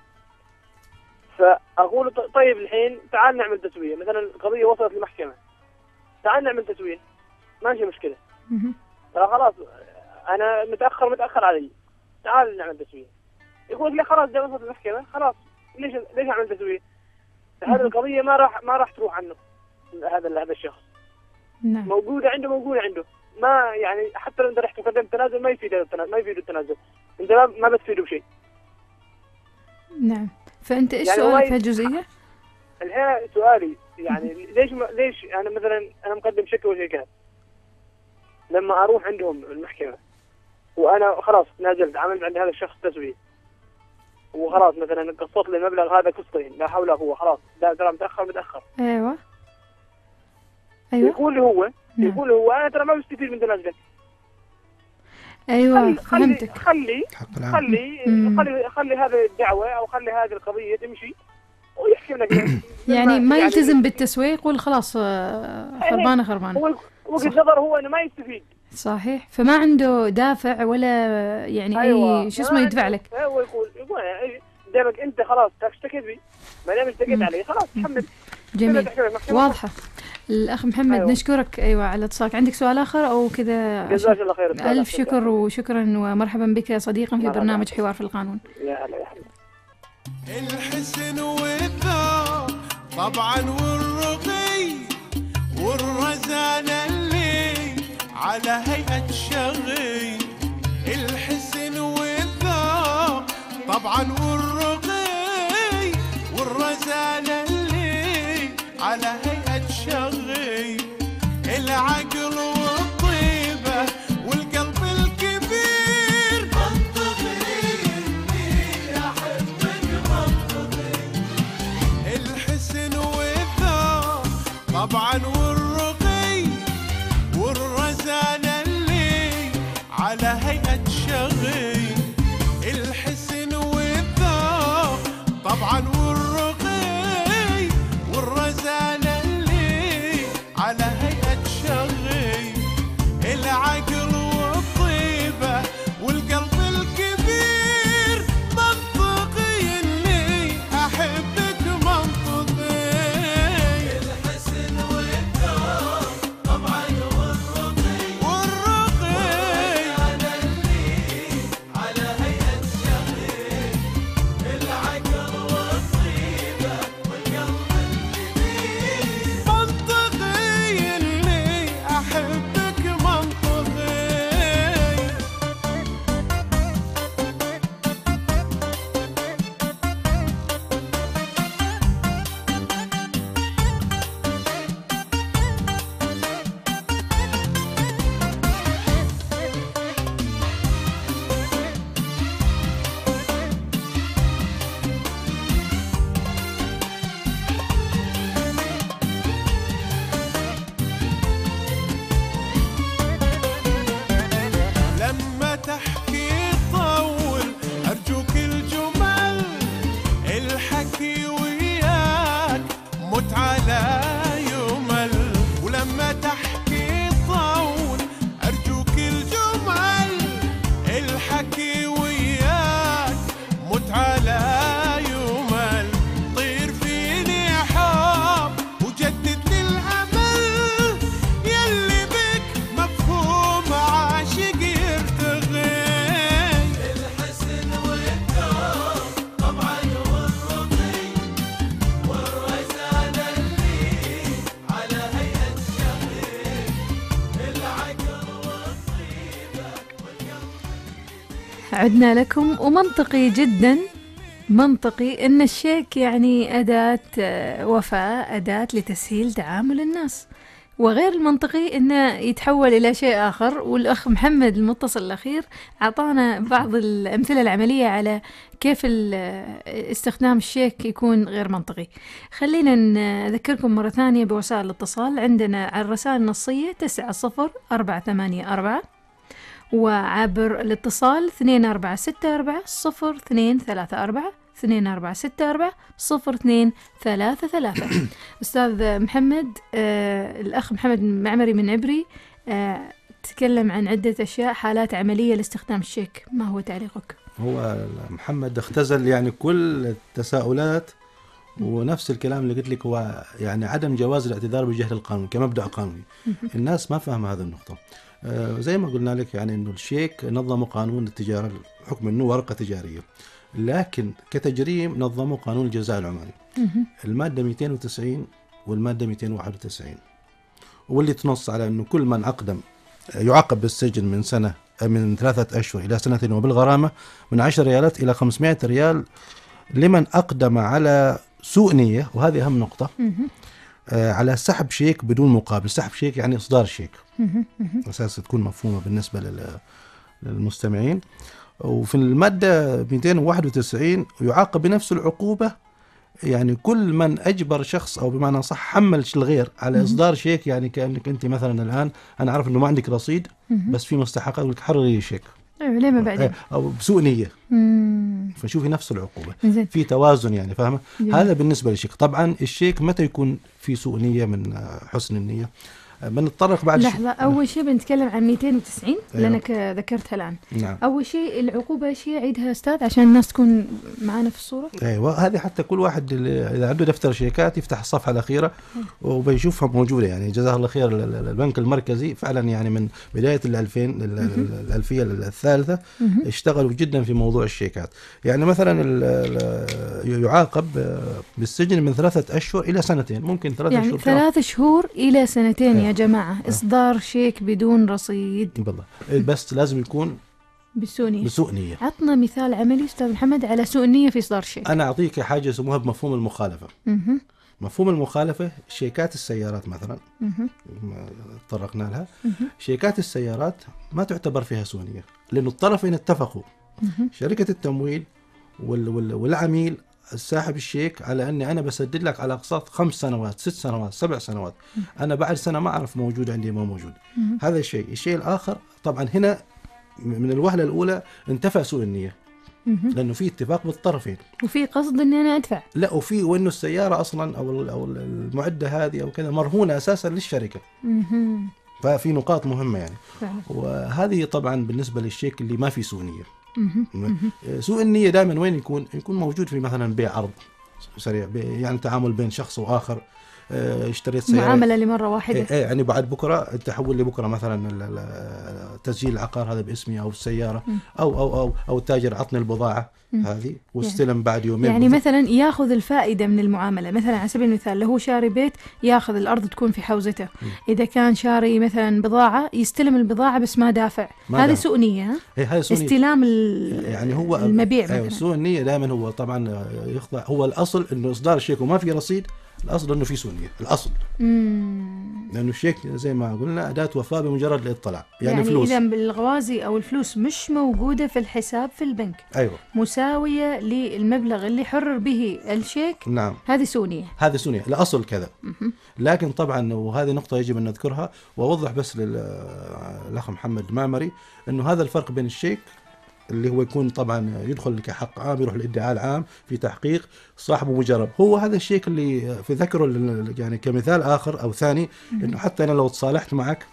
فاقول ط- طيب الحين تعال نعمل تسويه، مثلا القضيه وصلت للمحكمه، تعال نعمل تسويه، ماشي مشكله. مه. ترى خلاص انا متاخر متاخر علي، تعال نعمل تسويه. يقول لي خلاص ده وصلت المحكمه، خلاص ليش ليش اعمل تسويه؟ هذه القضيه ما راح ما راح تروح عنه. هذا هذا الشخص نعم. موجوده عنده موجوده عنده، ما يعني حتى لو انت رحت وقدمت تنازل ما يفيد التنازل، ما يفيد التنازل، انت ما ما بتفيده بشيء. نعم. فانت ايش يعني سؤالك هو في الجزئيه؟ الحين سؤالي يعني ليش ما ليش انا مثلا انا مقدم شكوى شيكات، لما اروح عندهم المحكمه وانا خلاص تنازلت عملت عند هذا الشخص تسويه وخلاص مثلا قسطت لي المبلغ هذا قسطين لا حول ولا قوه، خلاص لا ترى متاخر متاخر. ايوه ايوه. يقول لي هو نعم. يقول لي هو انا ترى ما بستفيد من تنازلك. ايوه خلي فهمتك. خلي حق العام. خلي مم. خلي خلي هذه الدعوه او خلي هذه القضيه تمشي ويحكم لك. يعني ما يلتزم بالتسويق يقول خلاص آه، خربانه خربانه. هو وجهه نظر هو انه ما يستفيد. صحيح، فما عنده دافع ولا يعني أيوة. اي شو اسمه يدفع لك. هو يقول يقول يعني قدامك انت خلاص تشتكي بي، ما دام اشتكيت عليه خلاص تحمل. جميل، واضحه. الاخ محمد أيوة. نشكرك ايوه على اتصالك. عندك سؤال اخر او كذا؟ جزاك الله خير. الف شكر وشكرا ومرحبا بك صديقا في لا برنامج لا. حوار في القانون. يا هلا يا حبيبي. الحسن والذوق طبعا والرقي والرزانة اللي على هيئة شغي. الحسن والذوق طبعا والرقي والرزانة اللي على هيئة شغي. العقل والطيبة والقلب الكبير منطقي إني أحبك منطقي. الحسن والذوق طبعا والرقي والرزانة اللي على هيئة شغي. الحسن والذوق طبعا والرقي والرزانة اللي على هيئة شغي. العقل والطيبة والقلب الكبير منطقي إني أحبك منطقي. الحسن والذوق طبعا والرقي والرقي أنا اللي على هيئة شغي. العقل والطيبة والقلب الكبير منطقي إني أحبك منطقي. لما تحكي طول أرجوك الجمل. الحكي وياك متعة لا يمل. ولما تحكي طول أرجوك الجمل. الحكي وياك متعة لا يمل. طير فيني حب وجدد لي الأمل. يلي بك مفهوم عاشق يرتغي. الحسن والذوق طبعا والرقي والرزانة اللي على هيئة شغي. العقل والطيبة والقلب. عدنا لكم. ومنطقي جدا منطقي ان الشيك يعني اداة آه، وفاء، اداة لتسهيل تعامل الناس. وغير المنطقي انه يتحول الى شيء اخر. والاخ محمد المتصل الاخير اعطانا بعض الامثله العمليه على كيف ال- استخدام الشيك يكون غير منطقي. خلينا نذكركم مره ثانيه بوسائل الاتصال. عندنا على الرسائل النصيه تسعة صفر أربعة ثمانية أربعة، وعبر الاتصال اثنين أربعة ستة أربعة صفر اثنين ثلاثة أربعة اثنين أربعة ستة أربعة صفر اثنين ثلاثة ثلاثة. أستاذ محمد، آه الأخ محمد المعمري من عبري آه تكلم عن عدة أشياء، حالات عملية لاستخدام الشيك. ما هو تعليقك؟ هو محمد اختزل يعني كل التساؤلات، ونفس الكلام اللي قلت لك هو يعني عدم جواز الاعتذار بجهل القانون كمبدأ قانوني. الناس ما فاهمة هذه النقطة. آه زي ما قلنا لك يعني انه الشيك نظموا قانون التجارة بحكم انه ورقة تجارية، لكن كتجريم نظموا قانون الجزاء العمالي المادة مئتين وتسعين والمادة مئتين وواحد وتسعين، واللي تنص على انه كل من اقدم يعاقب بالسجن من سنة من ثلاثة أشهر إلى سنة، وبالغرامة من عشر ريالات إلى خمسمائة ريال لمن أقدم على سوء نية. وهذه أهم نقطة. آه على سحب شيك بدون مقابل. سحب شيك يعني إصدار شيك، أساسا تكون مفهومة بالنسبة لل- للمستمعين. وفي المادة مئتين وواحد وتسعين يعاقب بنفس العقوبة يعني كل من أجبر شخص أو بمعنى صح حمل الغير على إصدار شيك. يعني كأنك أنت مثلا الآن أنا أعرف أنه ما عندك رصيد بس في مستحقات، أقول لك حرري لي شيك أيوة ليه ما بعدين. أو بسوء نية، مم. فشوفي نفس العقوبة زين. في توازن يعني فاهمة. جميل. هذا بالنسبة للشيك. طبعا الشيك متى يكون في سوء نية من آه، حسن النية؟ بنتطرق بعد لحظة، أول شيء بنتكلم عن مئتين وتسعين أيوة. لأنك ذكرتها الآن. نعم. أول شيء العقوبة إيش هي؟ عيدها أستاذ عشان الناس تكون معانا في الصورة. ايوه، هذه حتى كل واحد اللي اذا عنده دفتر شيكات يفتح الصفحه الاخيره وبيشوفها موجوده. يعني جزاه الله خير البنك المركزي فعلا يعني من بدايه الألفين الألفية الثالثة اشتغلوا جدا في موضوع الشيكات. يعني مثلا يعاقب بالسجن من ثلاثة أشهر إلى سنتين، ممكن ثلاثة يعني أشهر ثلاث شهور إلى سنتين. أيوة. يا جماعة إصدار شيك بدون رصيد بالله، بس لازم يكون بسوء نية. بسوء نية. عطنا مثال عملي أستاذ محمد على سوء النية في إصدار شيك. أنا أعطيك حاجة يسموها بمفهوم المخالفة. مه. مفهوم المخالفة شيكات السيارات مثلا مه. تطرقنا لها. مه. شيكات السيارات ما تعتبر فيها سوء نية، لأنه الطرفين اتفقوا، مه. شركة التمويل وال وال والعميل الساحب الشيك، على أني أنا بسدد لك على أقساط خمس سنوات ست سنوات سبع سنوات. أنا بعد سنة ما أعرف موجود عندي ما موجود. مه. هذا الشيء. الشيء الآخر طبعا هنا من الوهلة الأولى انتفى سوء النية، مه. لأنه في اتفاق بالطرفين. وفي قصد إني أنا أدفع. لا، وفي وإنه السيارة أصلا أو أو المعدة هذه أو كذا مرهونة أساسا للشركة. مه. ففي نقاط مهمة يعني. فعلا. وهذه طبعا بالنسبة للشيك اللي ما في سوء نية. مه. مه. سوء النية دائما وين يكون؟ يكون موجود في مثلا بيع عرض سريع، يعني تعامل بين شخص وآخر. اشتريت سيارة، معاملة لمرة واحدة. ايه ايه يعني بعد بكرة انت حول لي بكرة مثلا تسجيل العقار هذا باسمي او السيارة، او او او او التاجر عطني البضاعة هذه واستلم بعد يومين. يعني مثلا ياخذ الفائدة من المعاملة. مثلا على سبيل المثال لو هو شاري بيت ياخذ الأرض تكون في حوزته. م. إذا كان شاري مثلا بضاعة يستلم البضاعة بس ما دافع. هذه سوء نية. إيه هذا سوء نية. استلام يعني هو المبيع مثلا. سوء النية دائما هو طبعا يخضع، هو الأصل إنه إصدار الشيك وما في رصيد، الأصل إنه في سوء نية الأصل. مم. لأنه الشيك زي ما قلنا أداة وفاة بمجرد الاطلاع. يعني, يعني فلوس. إذا بالغوازي أو الفلوس مش موجودة في الحساب في البنك، أيوة، مساوية للمبلغ اللي حرر به الشيك، نعم، هذه سوء نية. هذه سوء نية الأصل كذا. لكن طبعا وهذه نقطة يجب أن نذكرها وأوضح بس للأخ محمد المعمري إنه هذا الفرق بين الشيك اللي هو يكون طبعا يدخل كحق عام، يروح الادعاء العام في تحقيق صاحبه مجرب، هو هذا الشيك اللي في ذكره يعني كمثال آخر أو ثاني، إنه حتى أنا لو تصالحت معك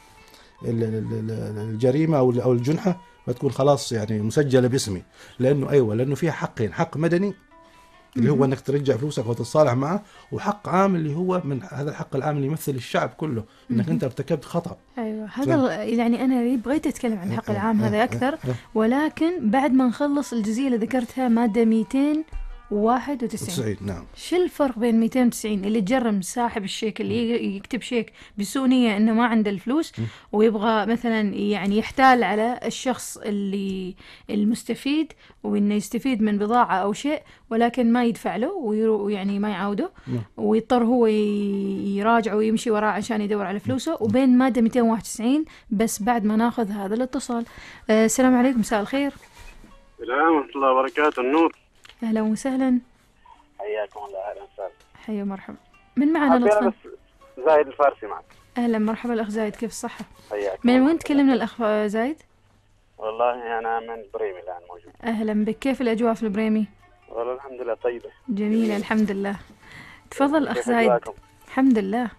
الجريمة أو أو الجنحة بتكون خلاص يعني مسجلة باسمي، لأنه أيوة لأنه فيها حقين، حق مدني اللي هو انك ترجع فلوسك وتتصالح معه، وحق عام اللي هو من هذا الحق العام اللي يمثل الشعب كله، انك انت ارتكبت خطأ. ايوه هذا يعني انا بغيت اتكلم عن الحق العام هذا اكثر، ولكن بعد ما نخلص الجزئيه اللي ذكرتها ماده مئتين وواحد وتسعين. نعم. شو الفرق بين مئتين وتسعين اللي تجرم صاحب الشيك اللي يكتب شيك بسوء نية انه ما عنده الفلوس ويبغى مثلا يعني يحتال على الشخص اللي المستفيد وانه يستفيد من بضاعة او شيء ولكن ما يدفع له ويعني ما يعاوده ويضطر هو يراجع ويمشي وراه عشان يدور على فلوسه، وبين مادة مئتين وواحد وتسعين بس بعد ما ناخذ هذا الاتصال. آه السلام عليكم، مساء الخير. السلام ورحمة الله وبركاته. النور. أهلا وسهلا. حياكم الله. أهلا وسهلا. حيا مرحبا. من معنا لطفا؟ زايد الفارسي معك. أهلا مرحبا الأخ زايد، كيف الصحة؟ حياك. من وين تكلمنا الأخ زايد؟ والله أنا من بريمي الآن موجود. أهلا بك، كيف الأجواء في البريمي؟ والله الحمد لله طيبة. جميلة الحمد لله. تفضل أخ زايد. أجواكم؟ الحمد لله.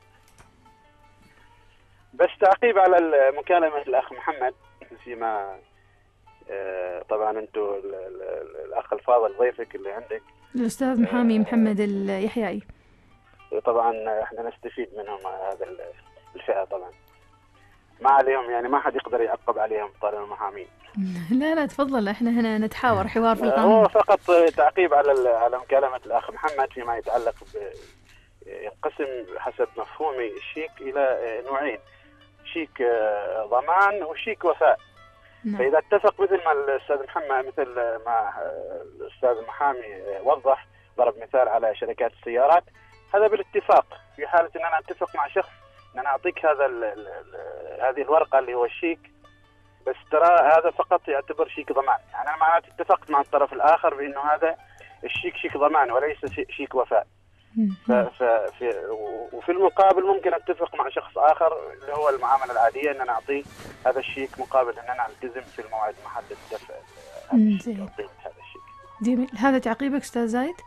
بس تعقيب على مكالمة الأخ محمد فيما آه طبعا أنتوا الأخ الفاضل ضيفك اللي عندك الأستاذ محامي آه محمد اليحيائي، طبعا احنا نستفيد منهم هذا الفئة، طبعا ما عليهم يعني ما حد يقدر يعقب عليهم طالما المحامين. لا لا تفضل، احنا هنا نتحاور حوار في القانون. هو فقط تعقيب على على مكالمة الأخ محمد فيما يتعلق بقسم حسب مفهومي الشيك إلى نوعين، شيك ضمان وشيك وفاء. نعم. فإذا اتفق مثل ما الأستاذ محمد مثل ما الأستاذ المحامي وضح ضرب مثال على شركات السيارات، هذا بالاتفاق. في حالة أن أنا أتفق مع شخص أن أنا أعطيك هذا ال ال ال هذه الورقة اللي هو الشيك، بس ترى هذا فقط يعتبر شيك ضمان، يعني أنا معناته اتفقت مع الطرف الآخر بأنه هذا الشيك شيك ضمان وليس شيك وفاء. ففي وفي المقابل ممكن اتفق مع شخص اخر اللي هو المعامله العاديه ان انا اعطيه هذا الشيك مقابل ان انا التزم في الموعد محدد دفع هذا الشيك. هذا الشيك جميل. هذا تعقيبك استاذ زايد؟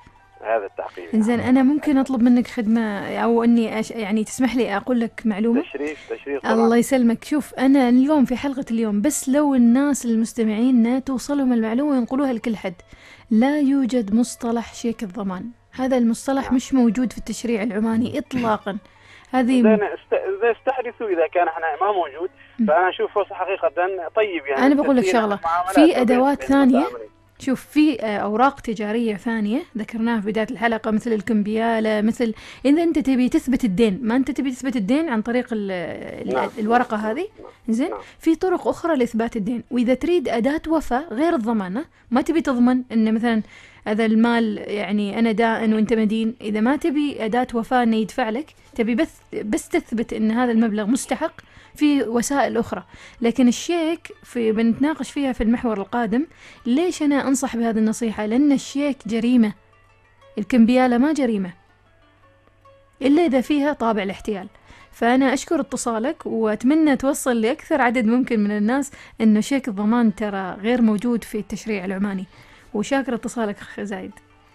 هذا التحقيق. إنزين أنا ممكن أطلب منك خدمة أو إني أش... يعني تسمح لي أقول لك معلومة؟ تشريف تشريف طبعا. الله يسلمك. شوف أنا اليوم في حلقة اليوم بس لو الناس المستمعين توصلهم المعلومة وينقلوها لكل حد، لا يوجد مصطلح شيك الضمان. هذا المصطلح مش موجود في التشريع العماني إطلاقا. هذه إذا استحدثوا إذا كان احنا ما موجود فأنا أشوف فرصة حقيقة طيب. يعني أنا بقول لك شغلة، في أدوات ثانية. شوف في أوراق تجارية ثانية ذكرناها في بداية الحلقة مثل الكمبيالة، مثل إذا أنت تبي تثبت الدين، ما أنت تبي تثبت الدين عن طريق ال نعم. الورقة هذه زين نعم. في طرق أخرى لإثبات الدين. وإذا تريد أداة وفاء غير الضمان، ما تبي تضمن إن مثلا هذا المال يعني أنا دائن وأنت مدين، إذا ما تبي أداة وفاء إنه يدفع لك، تبي بس بس تثبت إن هذا المبلغ مستحق، في وسائل أخرى. لكن الشيك في بنتناقش فيها في المحور القادم. ليش أنا أنصح بهذه النصيحة؟ لأن الشيك جريمة، الكمبيالة ما جريمة إلا إذا فيها طابع الاحتيال. فأنا أشكر اتصالك وأتمنى توصل لأكثر عدد ممكن من الناس إنه شيك الضمان ترى غير موجود في التشريع العماني. وشاكر اتصالك أخ زايد.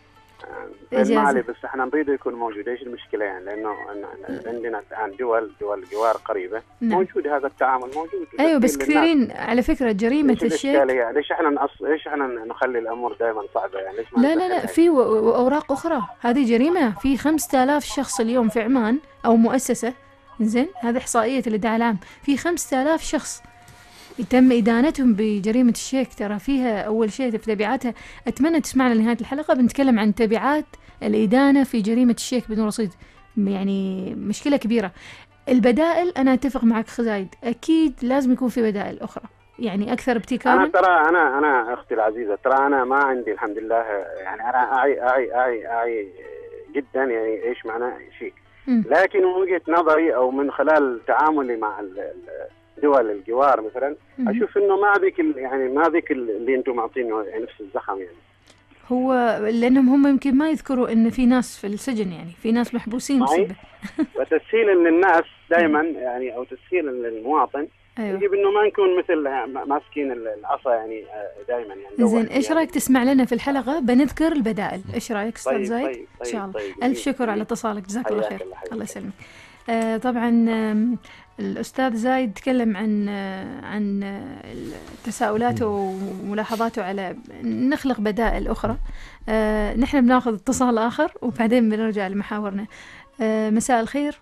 ما علي، بس احنا نريده يكون موجود. ايش المشكله يعني؟ لانه عندنا الان دول دول جوار قريبه نعم. موجود هذا التعامل موجود. ايوه بس كثيرين على فكره جريمه الشيك. يعني ليش احنا نقص... ليش احنا نخلي الامور دائما صعبه يعني؟ ليش ما لا لا لا في و... اوراق اخرى. هذه جريمه. في خمسة آلاف شخص اليوم في عمان او مؤسسه زين، هذه احصائيه الادعاء العام، في خمسة آلاف شخص تم إدانتهم بجريمة الشيك. ترى فيها أول شيء في تبعاتها، أتمنى تسمعنا لنهاية الحلقة بنتكلم عن تبعات الإدانة في جريمة الشيك بدون رصيد. يعني مشكلة كبيرة. البدائل أنا أتفق معك خزايد، أكيد لازم يكون في بدائل أخرى يعني أكثر ابتكارا. أنا ترى أنا أنا أختي العزيزة، ترى أنا ما عندي الحمد لله يعني أنا أعي أعي أعي, أعي جدا يعني إيش معنى شيك، لكن من وجهة نظري أو من خلال تعاملي مع ال دول الجوار مثلا اشوف انه ما ذيك يعني ما ذيك اللي انتم معطينه يعني نفس الزخم يعني. هو لانهم هم يمكن ما يذكروا ان في ناس في السجن، يعني في ناس محبوسين بسبب وتسهيلا للناس دائما يعني او تسهيلا للمواطن أيوة. يجب انه ما نكون مثل ماسكين العصا يعني دائما يعني. زين ايش رايك تسمع لنا في الحلقه بنذكر البدائل؟ ايش رايك استاذ طيب زايد؟ طيب ان شاء الله. طيب الف شكر على اتصالك، جزاك الله خير. الله يسلمك. آه طبعا آه الأستاذ زايد تكلم عن آه عن تساؤلاته وملاحظاته على نخلق بدائل أخرى. آه نحن بناخذ اتصال آخر وبعدين بنرجع لمحاورنا. آه مساء الخير.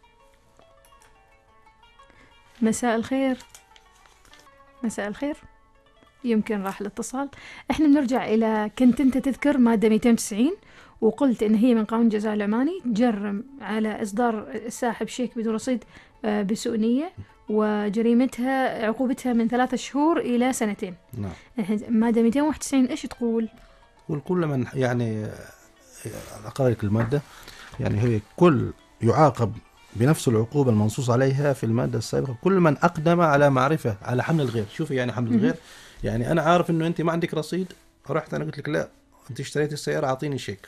مساء الخير. مساء الخير. يمكن راح الاتصال. احنا بنرجع إلى كنت أنت تذكر مادة مئتين وتسعين وقلت إن هي من قانون الجزاء العماني تجرم على إصدار ساحب شيك بدون رصيد بسوء نية، وجريمتها عقوبتها من ثلاثة شهور إلى سنتين. نعم. مادة مئتين وواحد وتسعين إيش تقول؟ تقول كل من يعني أقرأ لك المادة، يعني هي كل يعاقب بنفس العقوبة المنصوص عليها في المادة السابقة كل من أقدم على معرفة على حمل الغير. شوفي يعني حمل الغير، يعني أنا عارف إنه أنت ما عندك رصيد، رحت أنا قلت لك لا أنت اشتريت السيارة أعطيني شيك.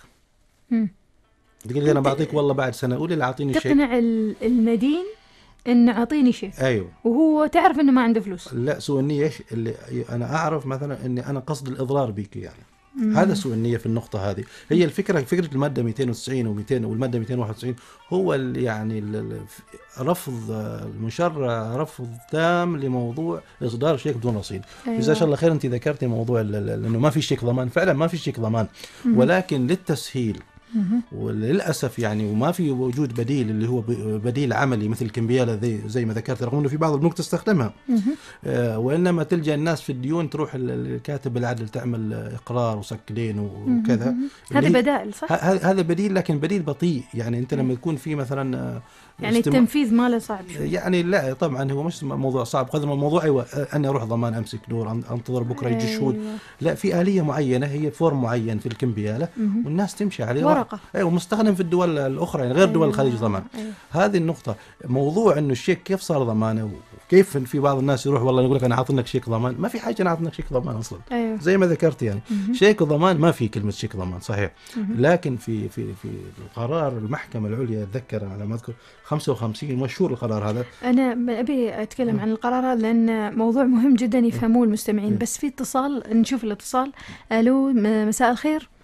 تقول لي أنا بعطيك والله بعد سنة، قولي لي أعطيني شيك. تقنع المدين إن أعطيني شيك. أيوه. وهو تعرف إنه ما عنده فلوس. لا سوء النية إيش اللي أنا أعرف مثلا إني أنا قصد الإضرار بك يعني. مم. هذا سوء النية في النقطة هذه. هي الفكرة فكرة المادة مئتين وتسعين ومئتين والمادة مئتين وواحد وتسعين هو يعني رفض المشرع رفض تام لموضوع إصدار شيك بدون رصيد. أيوة. جزاك الله خير أنت ذكرتي موضوع إنه ما في شيك ضمان، فعلا ما في شيك ضمان. مم. ولكن للتسهيل وللأسف يعني وما في وجود بديل اللي هو بديل عملي مثل الكمبيالة زي زي ما ذكرت، رغم انه في بعض البنوك تستخدمها. آه وإنما تلجأ الناس في الديون تروح الكاتب العدل تعمل إقرار وصك دين وكذا. هذا بدائل صح؟ هذا بديل لكن بديل بطيء يعني. أنت لما يكون في مثلا يعني استم... التنفيذ ماله صعب شوي. يعني لا طبعا هو مش موضوع صعب قدر ما الموضوع ايوه اني اروح ضمان امسك دور انتظر بكره يجي الشهود. أيوة. لا في آلية معينه هي فورم معين في الكمبياله والناس تمشي عليه ورقه. ايوه مستخدم في الدول الاخرى يعني غير أيوة. دول الخليج ضمان. أيوة. هذه النقطه. موضوع انه الشيك كيف صار ضمانه وكيف في بعض الناس يروح والله يقول لك انا عاطي لك شيك ضمان، ما في حاجه انا عاطي لك شيك ضمان اصلا. أيوة. زي ما ذكرت يعني مه. شيك ضمان ما في كلمه شيك ضمان صحيح. مه. لكن في في في القرار المحكمه العليا اتذكر على ما اذكر خمسة وخمسين مشهور القرار هذا. أنا أبي أتكلم عن القرار هذا لأن موضوع مهم جدا يفهموه المستمعين. بس في اتصال، نشوف الاتصال. ألو مساء الخير.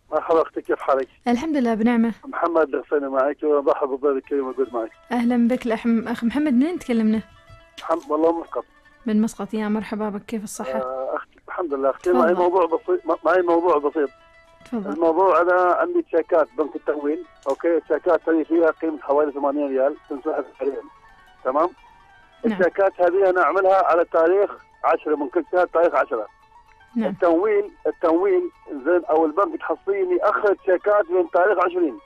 مرحبا اختي، كيف حالك؟ الحمد لله بنعمة. محمد الحسيني معك، ومرحبا بالضيف الكريم موجود معك. أهلا بك الأح- أخ محمد، منين تكلمنا؟ محمد والله مسقط. من مسقط، يا مرحبا بك، كيف الصحة؟ آه، اختي الحمد لله اختي، تفضل. معي موضوع بسيط معي موضوع بسيط. تفضل. الموضوع انا عندي تشيكات بنك التمويل، اوكي، تشيكات هذه فيها قيمة حوالي ثمانين ريال تنسحب حاليا، تمام؟ نعم. التشيكات هذه انا اعملها على تاريخ عشرة من كل شهر، تاريخ عشرة. نعم. التمويل التمويل زين او البنك تحصيني ياخر تشيكات من تاريخ عشرين.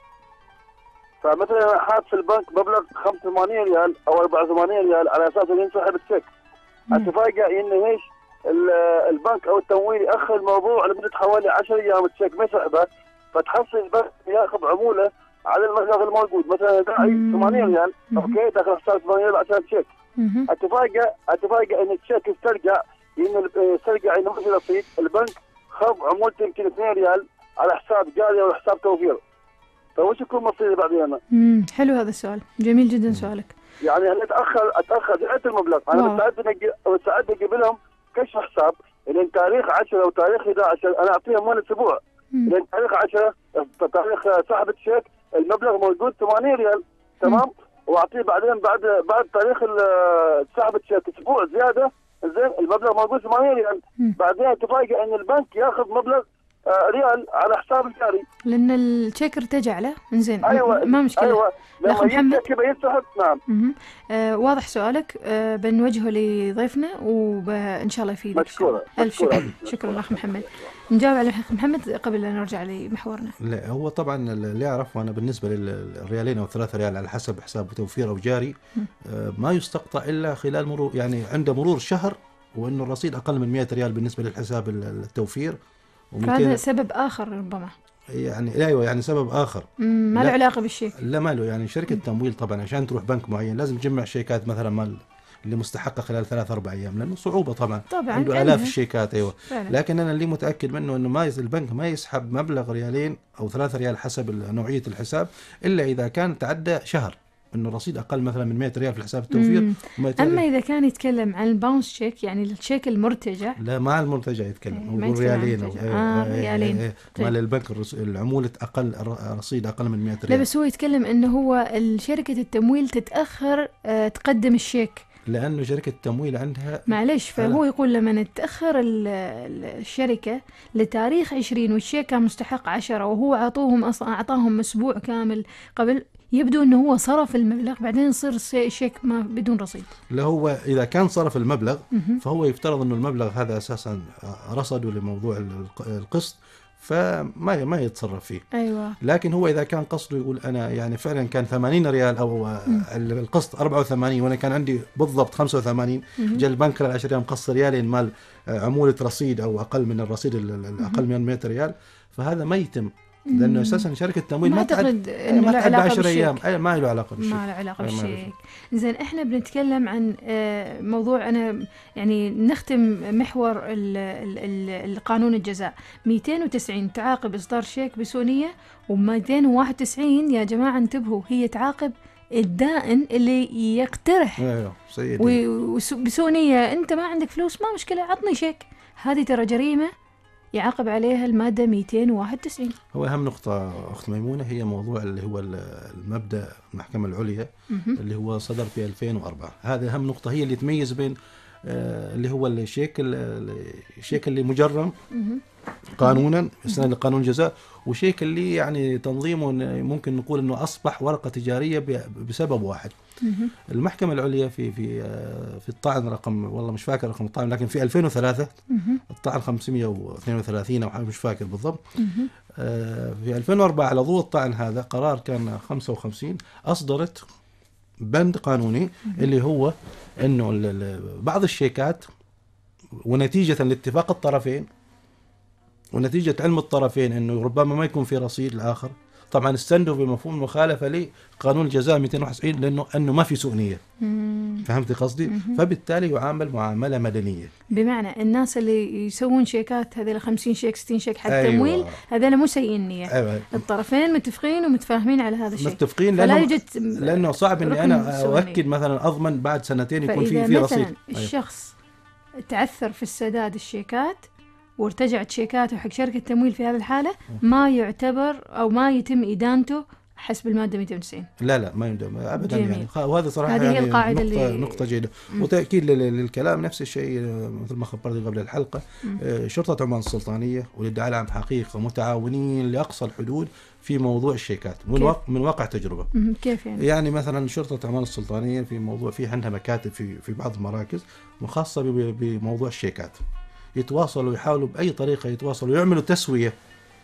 فمثلا انا حاط في البنك مبلغ خمسة وثمانين ريال او أربعة وثمانين ريال على اساس انه ينسحب التشيك. اتفاجئ انه ايش؟ البنك او التمويل ياخر الموضوع لمده حوالي عشرة ايام، التشيك ما يسحبه، فتحصل البنك ياخذ عموله على المبلغ الموجود، مثلا داعي ثمانين ريال، اوكي، داخل حساب ثمانين ريال عشان التشيك. اتفاجئ اتفاجئ ان التشيك يسترجع، انه يسترجع انه ما في رصيد، البنك خذ عمولته يمكن اثنين ريال على حساب جاري او حساب توفير. فوش يكون مصيري بعدين انا؟ امم حلو هذا السؤال، جميل جدا سؤالك. يعني انا اتاخر اتاخر زعلت المبلغ، انا مستعد مستعد اجيب لهم كشف حساب لين تاريخ عشرة وتاريخ أحد عشر، انا اعطيهم مال اسبوع لين تاريخ عشرة، تاريخ سحب التشيك المبلغ موجود ثمانين ريال، تمام؟ واعطيه بعدين بعد بعد تاريخ سحب التشيك اسبوع زياده، زين المبلغ موجود ثمانين ريال، بعدين تفاجئ ان البنك ياخذ مبلغ آه ريال على حساب الجاري، لان التشيك ارتجع له. انزين، أيوة ما مشكله. ايوه الاخ محمد يبقى ينسحب. نعم. آه واضح سؤالك، آه بنوجهه لضيفنا وان شاء الله يفيدك. مشكورة. الف شكر. شكرا اخ محمد. نجاوب على اخ محمد قبل ان نرجع لمحورنا. لا، هو طبعا اللي يعرف، وانا بالنسبه للريالين او ثلاثة ريال على حسب حساب توفير او جاري، آه ما يستقطع الا خلال مرور، يعني عند مرور شهر، وانه الرصيد اقل من مئة ريال بالنسبه للحساب التوفير. هذا سبب اخر ربما. يعني ايوه، يعني سبب اخر ما له علاقه بالشيك. لا، ما له. يعني شركه تمويل طبعا عشان تروح بنك معين لازم تجمع شيكات مثلا مال اللي مستحقه خلال ثلاث اربع ايام، لانه صعوبه طبعا. طبعا عنده الاف الشيكات. ايوه فعلا. لكن انا اللي متاكد منه انه ما البنك ما يسحب مبلغ ريالين او ثلاثة ريال حسب نوعيه الحساب الا اذا كان تعدى شهر، انه الرصيد اقل مثلا من مئة ريال في حساب التوفير. اما اذا كان يتكلم عن الباونس تشيك، يعني التشيك المرتجع، لا، مع المرتجع يتكلم، ما هو ريالين او اه ريالين مال طيب. البنك العموله اقل، رصيد اقل من مئة ريال. لا، بس هو يتكلم انه هو شركه التمويل تتاخر آه تقدم الشيك، لانه شركه التمويل عندها معلش. فهو يقول لما تتاخر الشركه لتاريخ عشرين والشيك كان مستحق عشرة وهو عطوهم اصلا اعطاهم اسبوع كامل قبل، يبدو انه هو صرف المبلغ بعدين يصير شيك ما بدون رصيد. لا، هو اذا كان صرف المبلغ فهو يفترض انه المبلغ هذا اساسا رصده لموضوع القسط، فما ما يتصرف فيه. ايوه. لكن هو اذا كان قصده يقول انا يعني فعلا كان ثمانين ريال او م. القسط أربعة وثمانين وانا كان عندي بالضبط خمسة وثمانين، جاء البنك خلال عشر ايام قص ريالين مال عموله رصيد او اقل من الرصيد الاقل من مئة ريال، فهذا ما يتم، لانه اساسا شركه التمويل ما تعد انه له علاقه عشر ايام، أي ما له علاقه بالشيك. ما له علاقه بالشيك. زين، احنا بنتكلم عن موضوع، انا يعني نختم محور ال ال ال القانون الجزاء مئتين وتسعين تعاقب اصدار شيك بسونيه، و291 يا جماعه انتبهوا، هي تعاقب الدائن اللي يقترح. ايوه سيدي، وبسونيه انت ما عندك فلوس، ما مشكله، عطني شيك. هذه ترى جريمه يعاقب عليها المادة مئتين وواحد وتسعين. هو أهم نقطة أخت ميمونة هي موضوع اللي هو المبدأ المحكمة العليا اللي هو صدر في ألفين وأربعة. هذا أهم نقطة، هي اللي تميز بين آه اللي هو الشيك الشيك اللي مجرم قانونا استناد لقانون الجزاء، وشيك اللي يعني تنظيمه ممكن نقول انه اصبح ورقه تجاريه بسبب واحد. المحكمه العليا في في في الطعن رقم، والله مش فاكر رقم الطعن، لكن في ألفين وثلاثة الطعن خمسمئة واثنين وثلاثين او حاجه مش فاكر بالضبط. في ألفين وأربعة على ضوء الطعن هذا قرار كان خمسة وخمسين اصدرت بند قانوني اللي هو انه بعض الشيكات ونتيجه لاتفاق الطرفين ونتيجة علم الطرفين أنه ربما ما يكون في رصيد الآخر، طبعا استندوا بمفهوم المخالفة لقانون الجزاء مئتين وواحد وتسعين لأنه أنه ما في سوء نية. فهمت قصدي؟ فبالتالي يعامل معاملة مدنية، بمعنى الناس اللي يسوون شيكات هذه خمسين شيك ستين شيك حتى أيوة. تمويل، هذول مو سيئين نية. أيوة. الطرفين متفقين ومتفاهمين على هذا الشيء، متفقين، لأنه, لأنه صعب أني أنا أؤكد مثلا أضمن بعد سنتين يكون في في رصيد. الشخص تعثر في السداد الشيكات وارتجعت شيكاته حق شركة تمويل في هذه الحالة ما يعتبر أو ما يتم إدانته حسب المادة مئتين وتسعين. لا لا ما يندم أبدا جميل. يعني. وهذا صراحة هذه هي يعني القاعدة نقطة, اللي... نقطة جيدة. وتأكيد للكلام نفس الشيء مثل ما خبرت قبل الحلقة، شرطة عمان السلطانية والادعاء العام حقيقة متعاونين لأقصى الحدود في موضوع الشيكات من واقع من واقع تجربة. كيف يعني؟ يعني مثلا شرطة عمان السلطانية في موضوع في عندها مكاتب في في بعض المراكز مخصصة بموضوع الشيكات، يتواصلوا يحاولوا بأي طريقة يتواصلوا يعملوا تسوية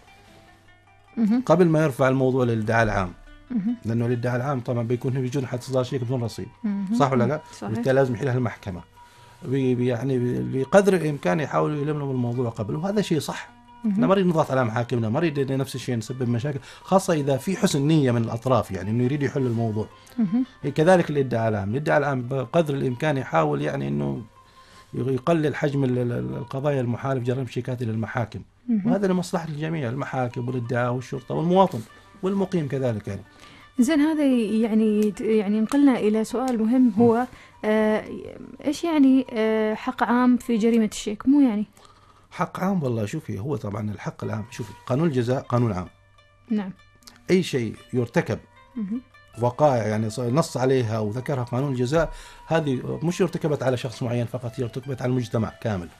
قبل ما يرفع الموضوع للادعاء العام، لأنه الادعاء العام طبعا بيكون هو بيجون حتى إصدار شيك بدون رصيد، صح ولا لا؟ وبالتالي لازم يحلها المحكمة، بي يعني بقدر الإمكان يحاولوا يلموا الموضوع قبل، وهذا شيء صح. احنا ما نريد نضغط على محاكمنا، ما نريد نفس الشيء نسبب مشاكل، خاصة إذا في حسن نية من الأطراف يعني إنه يريد يحل الموضوع. كذلك الادعاء العام، الادعاء العام بقدر الإمكان يحاول يعني إنه يقلل حجم القضايا المحالف جرائم شيكات إلى المحاكم، وهذا لمصلحة الجميع، المحاكم والادعاء والشرطة والمواطن والمقيم كذلك يعني. زين، هذا يعني يعني ينقلنا إلى سؤال مهم، هو آه إيش يعني آه حق عام في جريمة الشيك؟ مو يعني حق عام. والله شوفي، هو طبعا الحق العام، شوفي قانون الجزاء قانون عام. نعم. أي شيء يرتكب وقائع يعني نص عليها وذكرها قانون الجزاء، هذه مش ارتكبت على شخص معين فقط، هي ارتكبت على المجتمع كامل.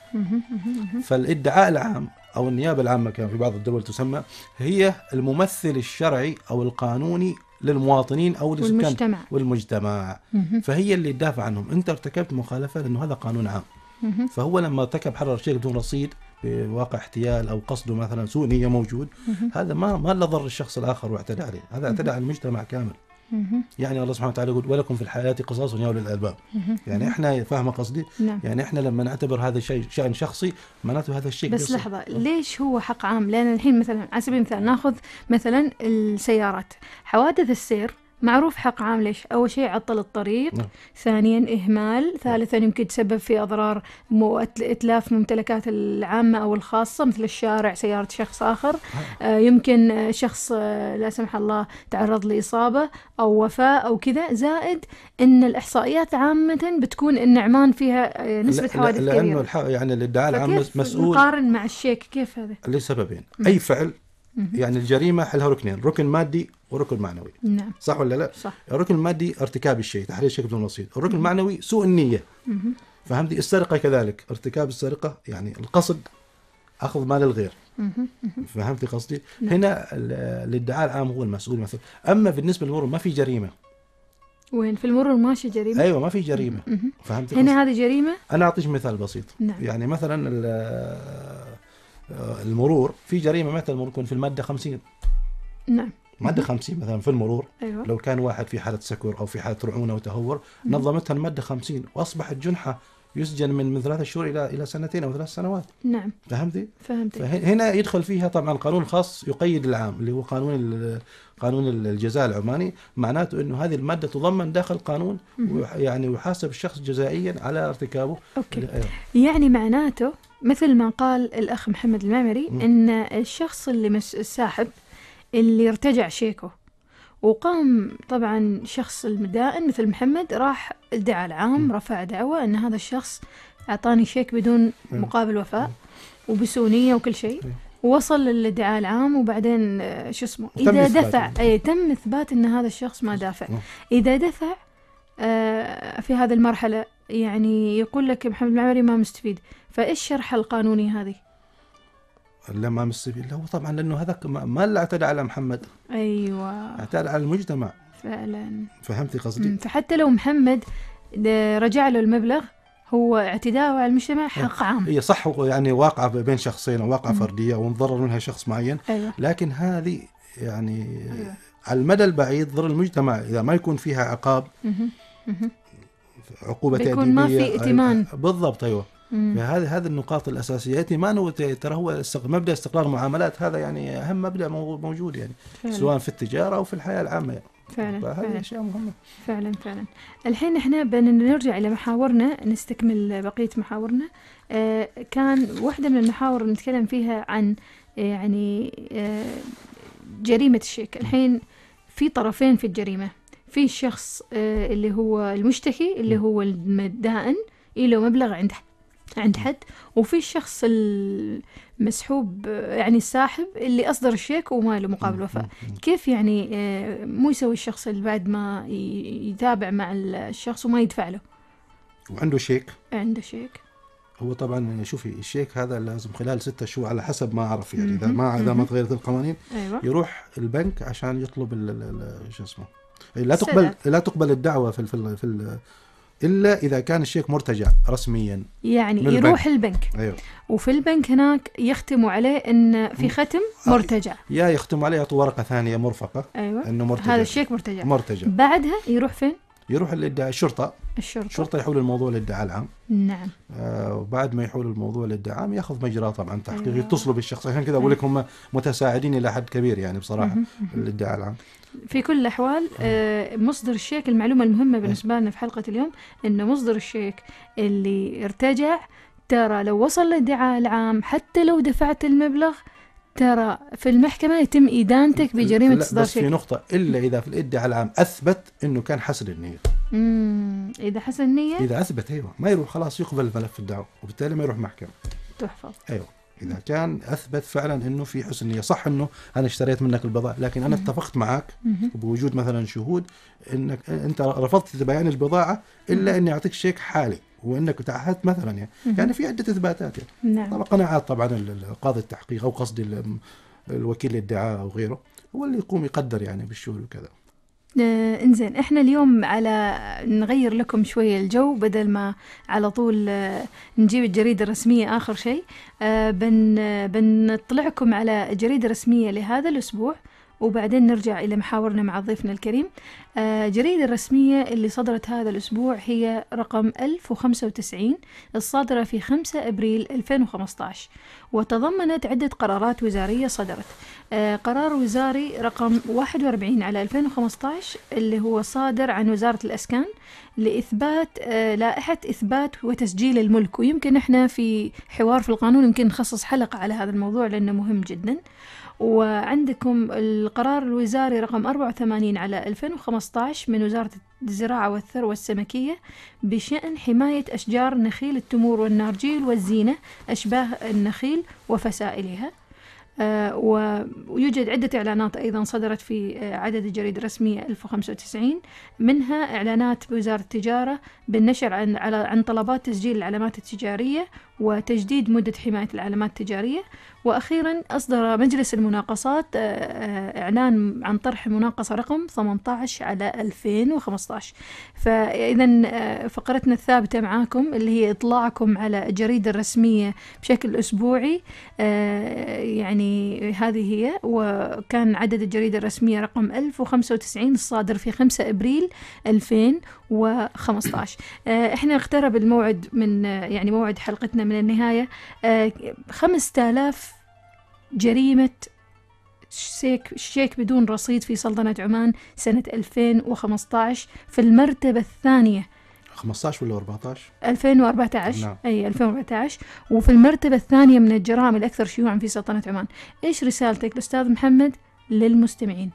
فالادعاء العام أو النيابة العامة كان في بعض الدول تسمى، هي الممثل الشرعي أو القانوني للمواطنين أو والمجتمع. والمجتمع. فهي اللي تدافع عنهم. أنت ارتكبت مخالفة لأنه هذا قانون عام. فهو لما ارتكب حرر شيك بدون رصيد بواقع احتيال أو قصده مثلا سوء نية موجود، هذا ما ما لا ضر الشخص الآخر واعتدى عليه، هذا اعتدى على المجتمع كامل. يعني الله سبحانه وتعالى يقول ولكم في الحياة قصاص يا أولي الألباب. يعني احنا فاهمة قصدي؟ نعم. يعني احنا لما نعتبر هذا الشيء شأن شخصي معناته هذا الشيء. بس لحظة، ليش هو حق عام؟ لأن الحين مثلا على سبيل المثال ناخذ مثلا السيارات، حوادث السير معروف حق عام. ليش؟ أول شيء عطل الطريق، نعم. ثانيا إهمال، ثالثا يمكن تسبب في أضرار مو إتلاف ممتلكات العامة أو الخاصة مثل الشارع، سيارة شخص آخر، آه يمكن شخص آه لا سمح الله تعرض لإصابة أو وفاة أو كذا، زائد إن الإحصائيات عامة بتكون النعمان فيها آه نسبة حوادث كبيرة. لأنه الح... يعني الادعاء العام مسؤول. نقارن مع الشيك كيف هذا؟ لسببين. أي فعل يعني الجريمة حلها ركنين، ركن مادي وركن معنوي. نعم. صح ولا لا؟ صح. الركن المادي ارتكاب الشيء، تحرير الشيء بدون رصيد. الركن المعنوي سوء النية. فهمتي؟ السرقة كذلك، ارتكاب السرقة يعني القصد أخذ مال الغير. فهمتي قصدي؟ نعم. هنا الادعاء العام هو المسؤول مثلا. أما بالنسبة للمرور ما في جريمة. وين في المرور ماشي جريمة؟ أيوة ما في جريمة. فهمتي؟ هنا هذه جريمة. أنا أعطيك مثال بسيط. نعم. يعني مثلا المرور في جريمة مثلا المرور يكون في المادة خمسين. نعم. مادة خمسين مثلا في المرور. أيوة. لو كان واحد في حالة سكر أو في حالة رعونة وتهور نظمتها المادة خمسين وأصبحت جنحة يسجن من من ثلاثة شهور إلى إلى سنتين أو ثلاث سنوات. نعم. فهمتي؟ فهمتي. فهنا يدخل فيها طبعا قانون خاص يقيد العام اللي هو قانون قانون الجزاء العماني، معناته إنه هذه المادة تضمن داخل القانون يعني يحاسب الشخص جزائيا على ارتكابه. أوكي. يعني معناته مثل ما قال الأخ محمد المعمري م. إن الشخص اللي مس الساحب اللي ارتجع شيكه وقام طبعا شخص المدائن مثل محمد راح ادعى العام م. رفع دعوة أن هذا الشخص أعطاني شيك بدون مقابل وفاء وبسونية وكل شيء، ووصل للادعاء العام وبعدين شو اسمه إذا دفع أي تم إثبات أن هذا الشخص ما دافع. م. إذا دفع آه في هذه المرحلة يعني يقول لك محمد المعمري ما مستفيد، فإيش شرح القانوني هذه؟ لا ما مستفيد، هو طبعا لأنه هذاك ما اللي اعتدى على محمد. أيوة. اعتدى على المجتمع. فعلا. فهمتي قصدي؟ فحتى لو محمد رجع له المبلغ هو اعتداء على المجتمع حق عام. هي صح يعني واقعة بين شخصين أو واقعة فردية وانضرر منها شخص معين. أيوة. لكن هذه يعني أيوة. على المدى البعيد ضر المجتمع إذا ما يكون فيها عقاب. عقوبة تأديبية بيكون ما في ائتمان. بالضبط. أيوة. فهذه هذه النقاط الأساسية. ائتمان ترى هو مبدأ استقرار المعاملات، هذا يعني أهم مبدأ موجود يعني فعلا. سواء في التجارة أو في الحياة العامة يعني. فعلا. فهذه أشياء مهمة. فعلا فعلا. الحين إحنا بنرجع إلى محاورنا، نستكمل بقية محاورنا. آه كان واحدة من المحاور اللي نتكلم فيها عن يعني آه جريمة الشيك. الحين في طرفين في الجريمة، في الشخص آه اللي هو المشتكي اللي هو المدائن له مبلغ عنده عند حد، وفي الشخص المسحوب يعني الساحب اللي أصدر الشيك وما له مقابل وفاء. كيف يعني آه، مو يسوي الشخص اللي بعد ما ي- يتابع مع الشخص وما يدفع له؟ وعنده شيك. عنده شيك. هو طبعا شوفي الشيك هذا لازم خلال ستة شهور على حسب ما أعرف يعني، إذا مهم. ما إذا ما مهم. تغيرت القوانين أيوة. يروح البنك عشان يطلب ال- ال- ال- شو اسمه، لا تقبل السداد. لا تقبل الدعوة في ال في ال في ال إلا إذا كان الشيك مرتجع رسميا. يعني من يروح البنك. البنك أيوه. وفي البنك هناك يختموا عليه إن في ختم مرتجع. يا يختم عليه يعطوا ورقة ثانية مرفقة أيوة. إنه مرتجع. هذا الشيك مرتجع. مرتجع. بعدها يروح فين؟ يروح الادعاء الشرطة. الشرطة. الشرطة يحول الموضوع للادعاء العام. نعم. آه وبعد ما يحول الموضوع للادعاء العام ياخذ مجراه طبعا تحقيق. أيوة. يتصلوا بالشخص، عشان كذا أقول لك هم متساعدين إلى حد كبير يعني بصراحة مهم. الادعاء العام. في كل الأحوال آه، مصدر الشيك، المعلومة المهمة بالنسبة لنا في حلقة اليوم إن مصدر الشيك اللي ارتجع ترى لو وصل للادعاء العام حتى لو دفعت المبلغ ترى في المحكمة يتم إدانتك بجريمة لا إصدار بس في شيك. نقطة، إلا إذا في الادعاء العام أثبت إنه كان حسن النية. مم. إذا حسن النية إذا أثبت أيوه ما يروح خلاص يقبل ملف الدعوة وبالتالي ما يروح محكمة. تحفظ. أيوه إذا كان أثبت فعلا إنه في حسن نية. صح إنه أنا اشتريت منك البضاعة لكن أنا اتفقت معك مهم. بوجود مثلا شهود إنك أنت رفضت تبين البضاعة إلا إني أعطيك شيك حالي وإنك تعهدت مثلا يعني. يعني في عدة إثباتات يعني. نعم. طبعا قناعات طبعا ال- ال- قاضي التحقيق أو قصدي ال- الوكيل الادعاء أو غيره هو اللي يقوم يقدر يعني بالشغل وكذا. آه انزين احنا اليوم على نغير لكم شوية الجو بدل ما على طول آه نجيب الجريدة الرسمية آخر شيء. آه بن آه بنطلعكم على جريدة رسمية لهذا الأسبوع وبعدين نرجع إلى محاورنا مع ضيفنا الكريم. آه جريدة الرسمية اللي صدرت هذا الأسبوع هي رقم ألف وخمسة وتسعين الصادرة في خمسة أبريل ألفين وخمسة عشر، وتضمنت عدة قرارات وزارية صدرت. آه قرار وزاري رقم واحد وأربعين على ألفين وخمسة عشر اللي هو صادر عن وزارة الأسكان لإثبات آه لائحة إثبات وتسجيل الملك، ويمكن إحنا في حوار في القانون يمكن نخصص حلقة على هذا الموضوع لأنه مهم جدا. وعندكم القرار الوزاري رقم أربعة وثمانين على ألفين وخمسة عشر من وزارة الزراعة والثروة السمكية بشأن حماية أشجار نخيل التمور والنارجيل والزينة أشباه النخيل وفسائلها. آه ويوجد عدة إعلانات أيضا صدرت في آه عدد الجريدة الرسمية ألف وخمسة وتسعين، منها إعلانات بوزارة التجارة بالنشر عن, على عن طلبات تسجيل العلامات التجارية وتجديد مدة حماية العلامات التجارية. وأخيرا أصدر مجلس المناقصات آه إعلان عن طرح مناقصة رقم ثمانية عشر على ألفين وخمسة عشر. فإذا آه فقرتنا الثابتة معاكم اللي هي إطلاعكم على الجريدة الرسمية بشكل أسبوعي آه يعني هذه هي. وكان عدد الجريدة الرسمية رقم ألف وخمسة وتسعين الصادر في خمسة أبريل ألفين وخمسة عشر. آه إحنا اقترب الموعد من آه يعني موعد حلقتنا من النهاية. آه خمسة آلاف جريمة شيك, شيك بدون رصيد في سلطنة عمان سنة ألفين وخمسة عشر في المرتبة الثانية. خمسة عشر ولا أربعة عشر؟ ألفين وأربعة عشر. نعم. أي ألفين وأربعة عشر، وفي المرتبة الثانية من الجرائم الأكثر شيوعا في سلطنة عمان. إيش رسالتك الأستاذ محمد للمستمعين؟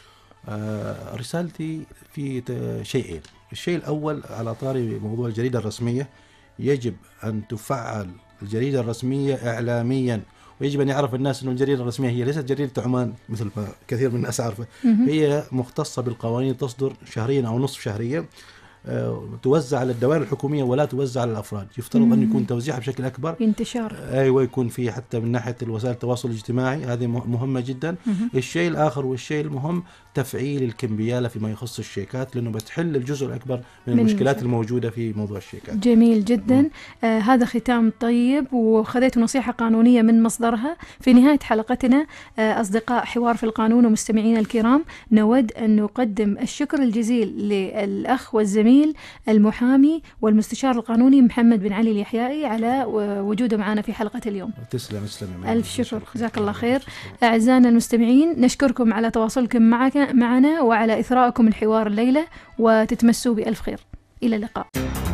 آه رسالتي في شيئين. الشيء الأول على طاري موضوع الجريدة الرسمية، يجب أن تفعل الجريدة الرسمية إعلاميا، ويجب أن يعرف الناس أن الجريدة الرسمية هي ليست جريدة عمان مثل ما كثير من الناس عارفة. هي مختصة بالقوانين، تصدر شهريا أو نصف شهريا، توزع على الدوائر الحكومية ولا توزع على الأفراد. يفترض أن يكون توزيعها بشكل أكبر، انتشار. أيوة، يكون في حتى من ناحية وسائل التواصل الاجتماعي، هذه مهمة جدا. الشيء الآخر والشيء المهم تفعيل الكمبيالة فيما يخص الشيكات، لأنه بتحل الجزء الأكبر من, من المشكلات المشكلة. الموجودة في موضوع الشيكات. جميل جدا. آه هذا ختام طيب، وخذيت نصيحة قانونية من مصدرها. في نهاية حلقتنا آه أصدقاء حوار في القانون ومستمعينا الكرام، نود أن نقدم الشكر الجزيل للأخ والزميل المحامي والمستشار القانوني محمد بن علي اليحيائي على وجوده معنا في حلقة اليوم. تسلم تسلم. ألف شكر، جزاك الله خير. أعزائنا المستمعين، نشكركم على تواصلكم معك معنا وعلى إثراءكم الحوار الليلة، وتتمسوا بألف خير. إلى اللقاء.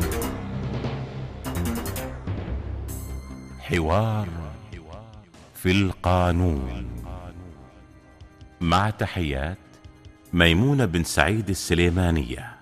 حوار في القانون، مع تحيات ميمونة بن سعيد السليمانية.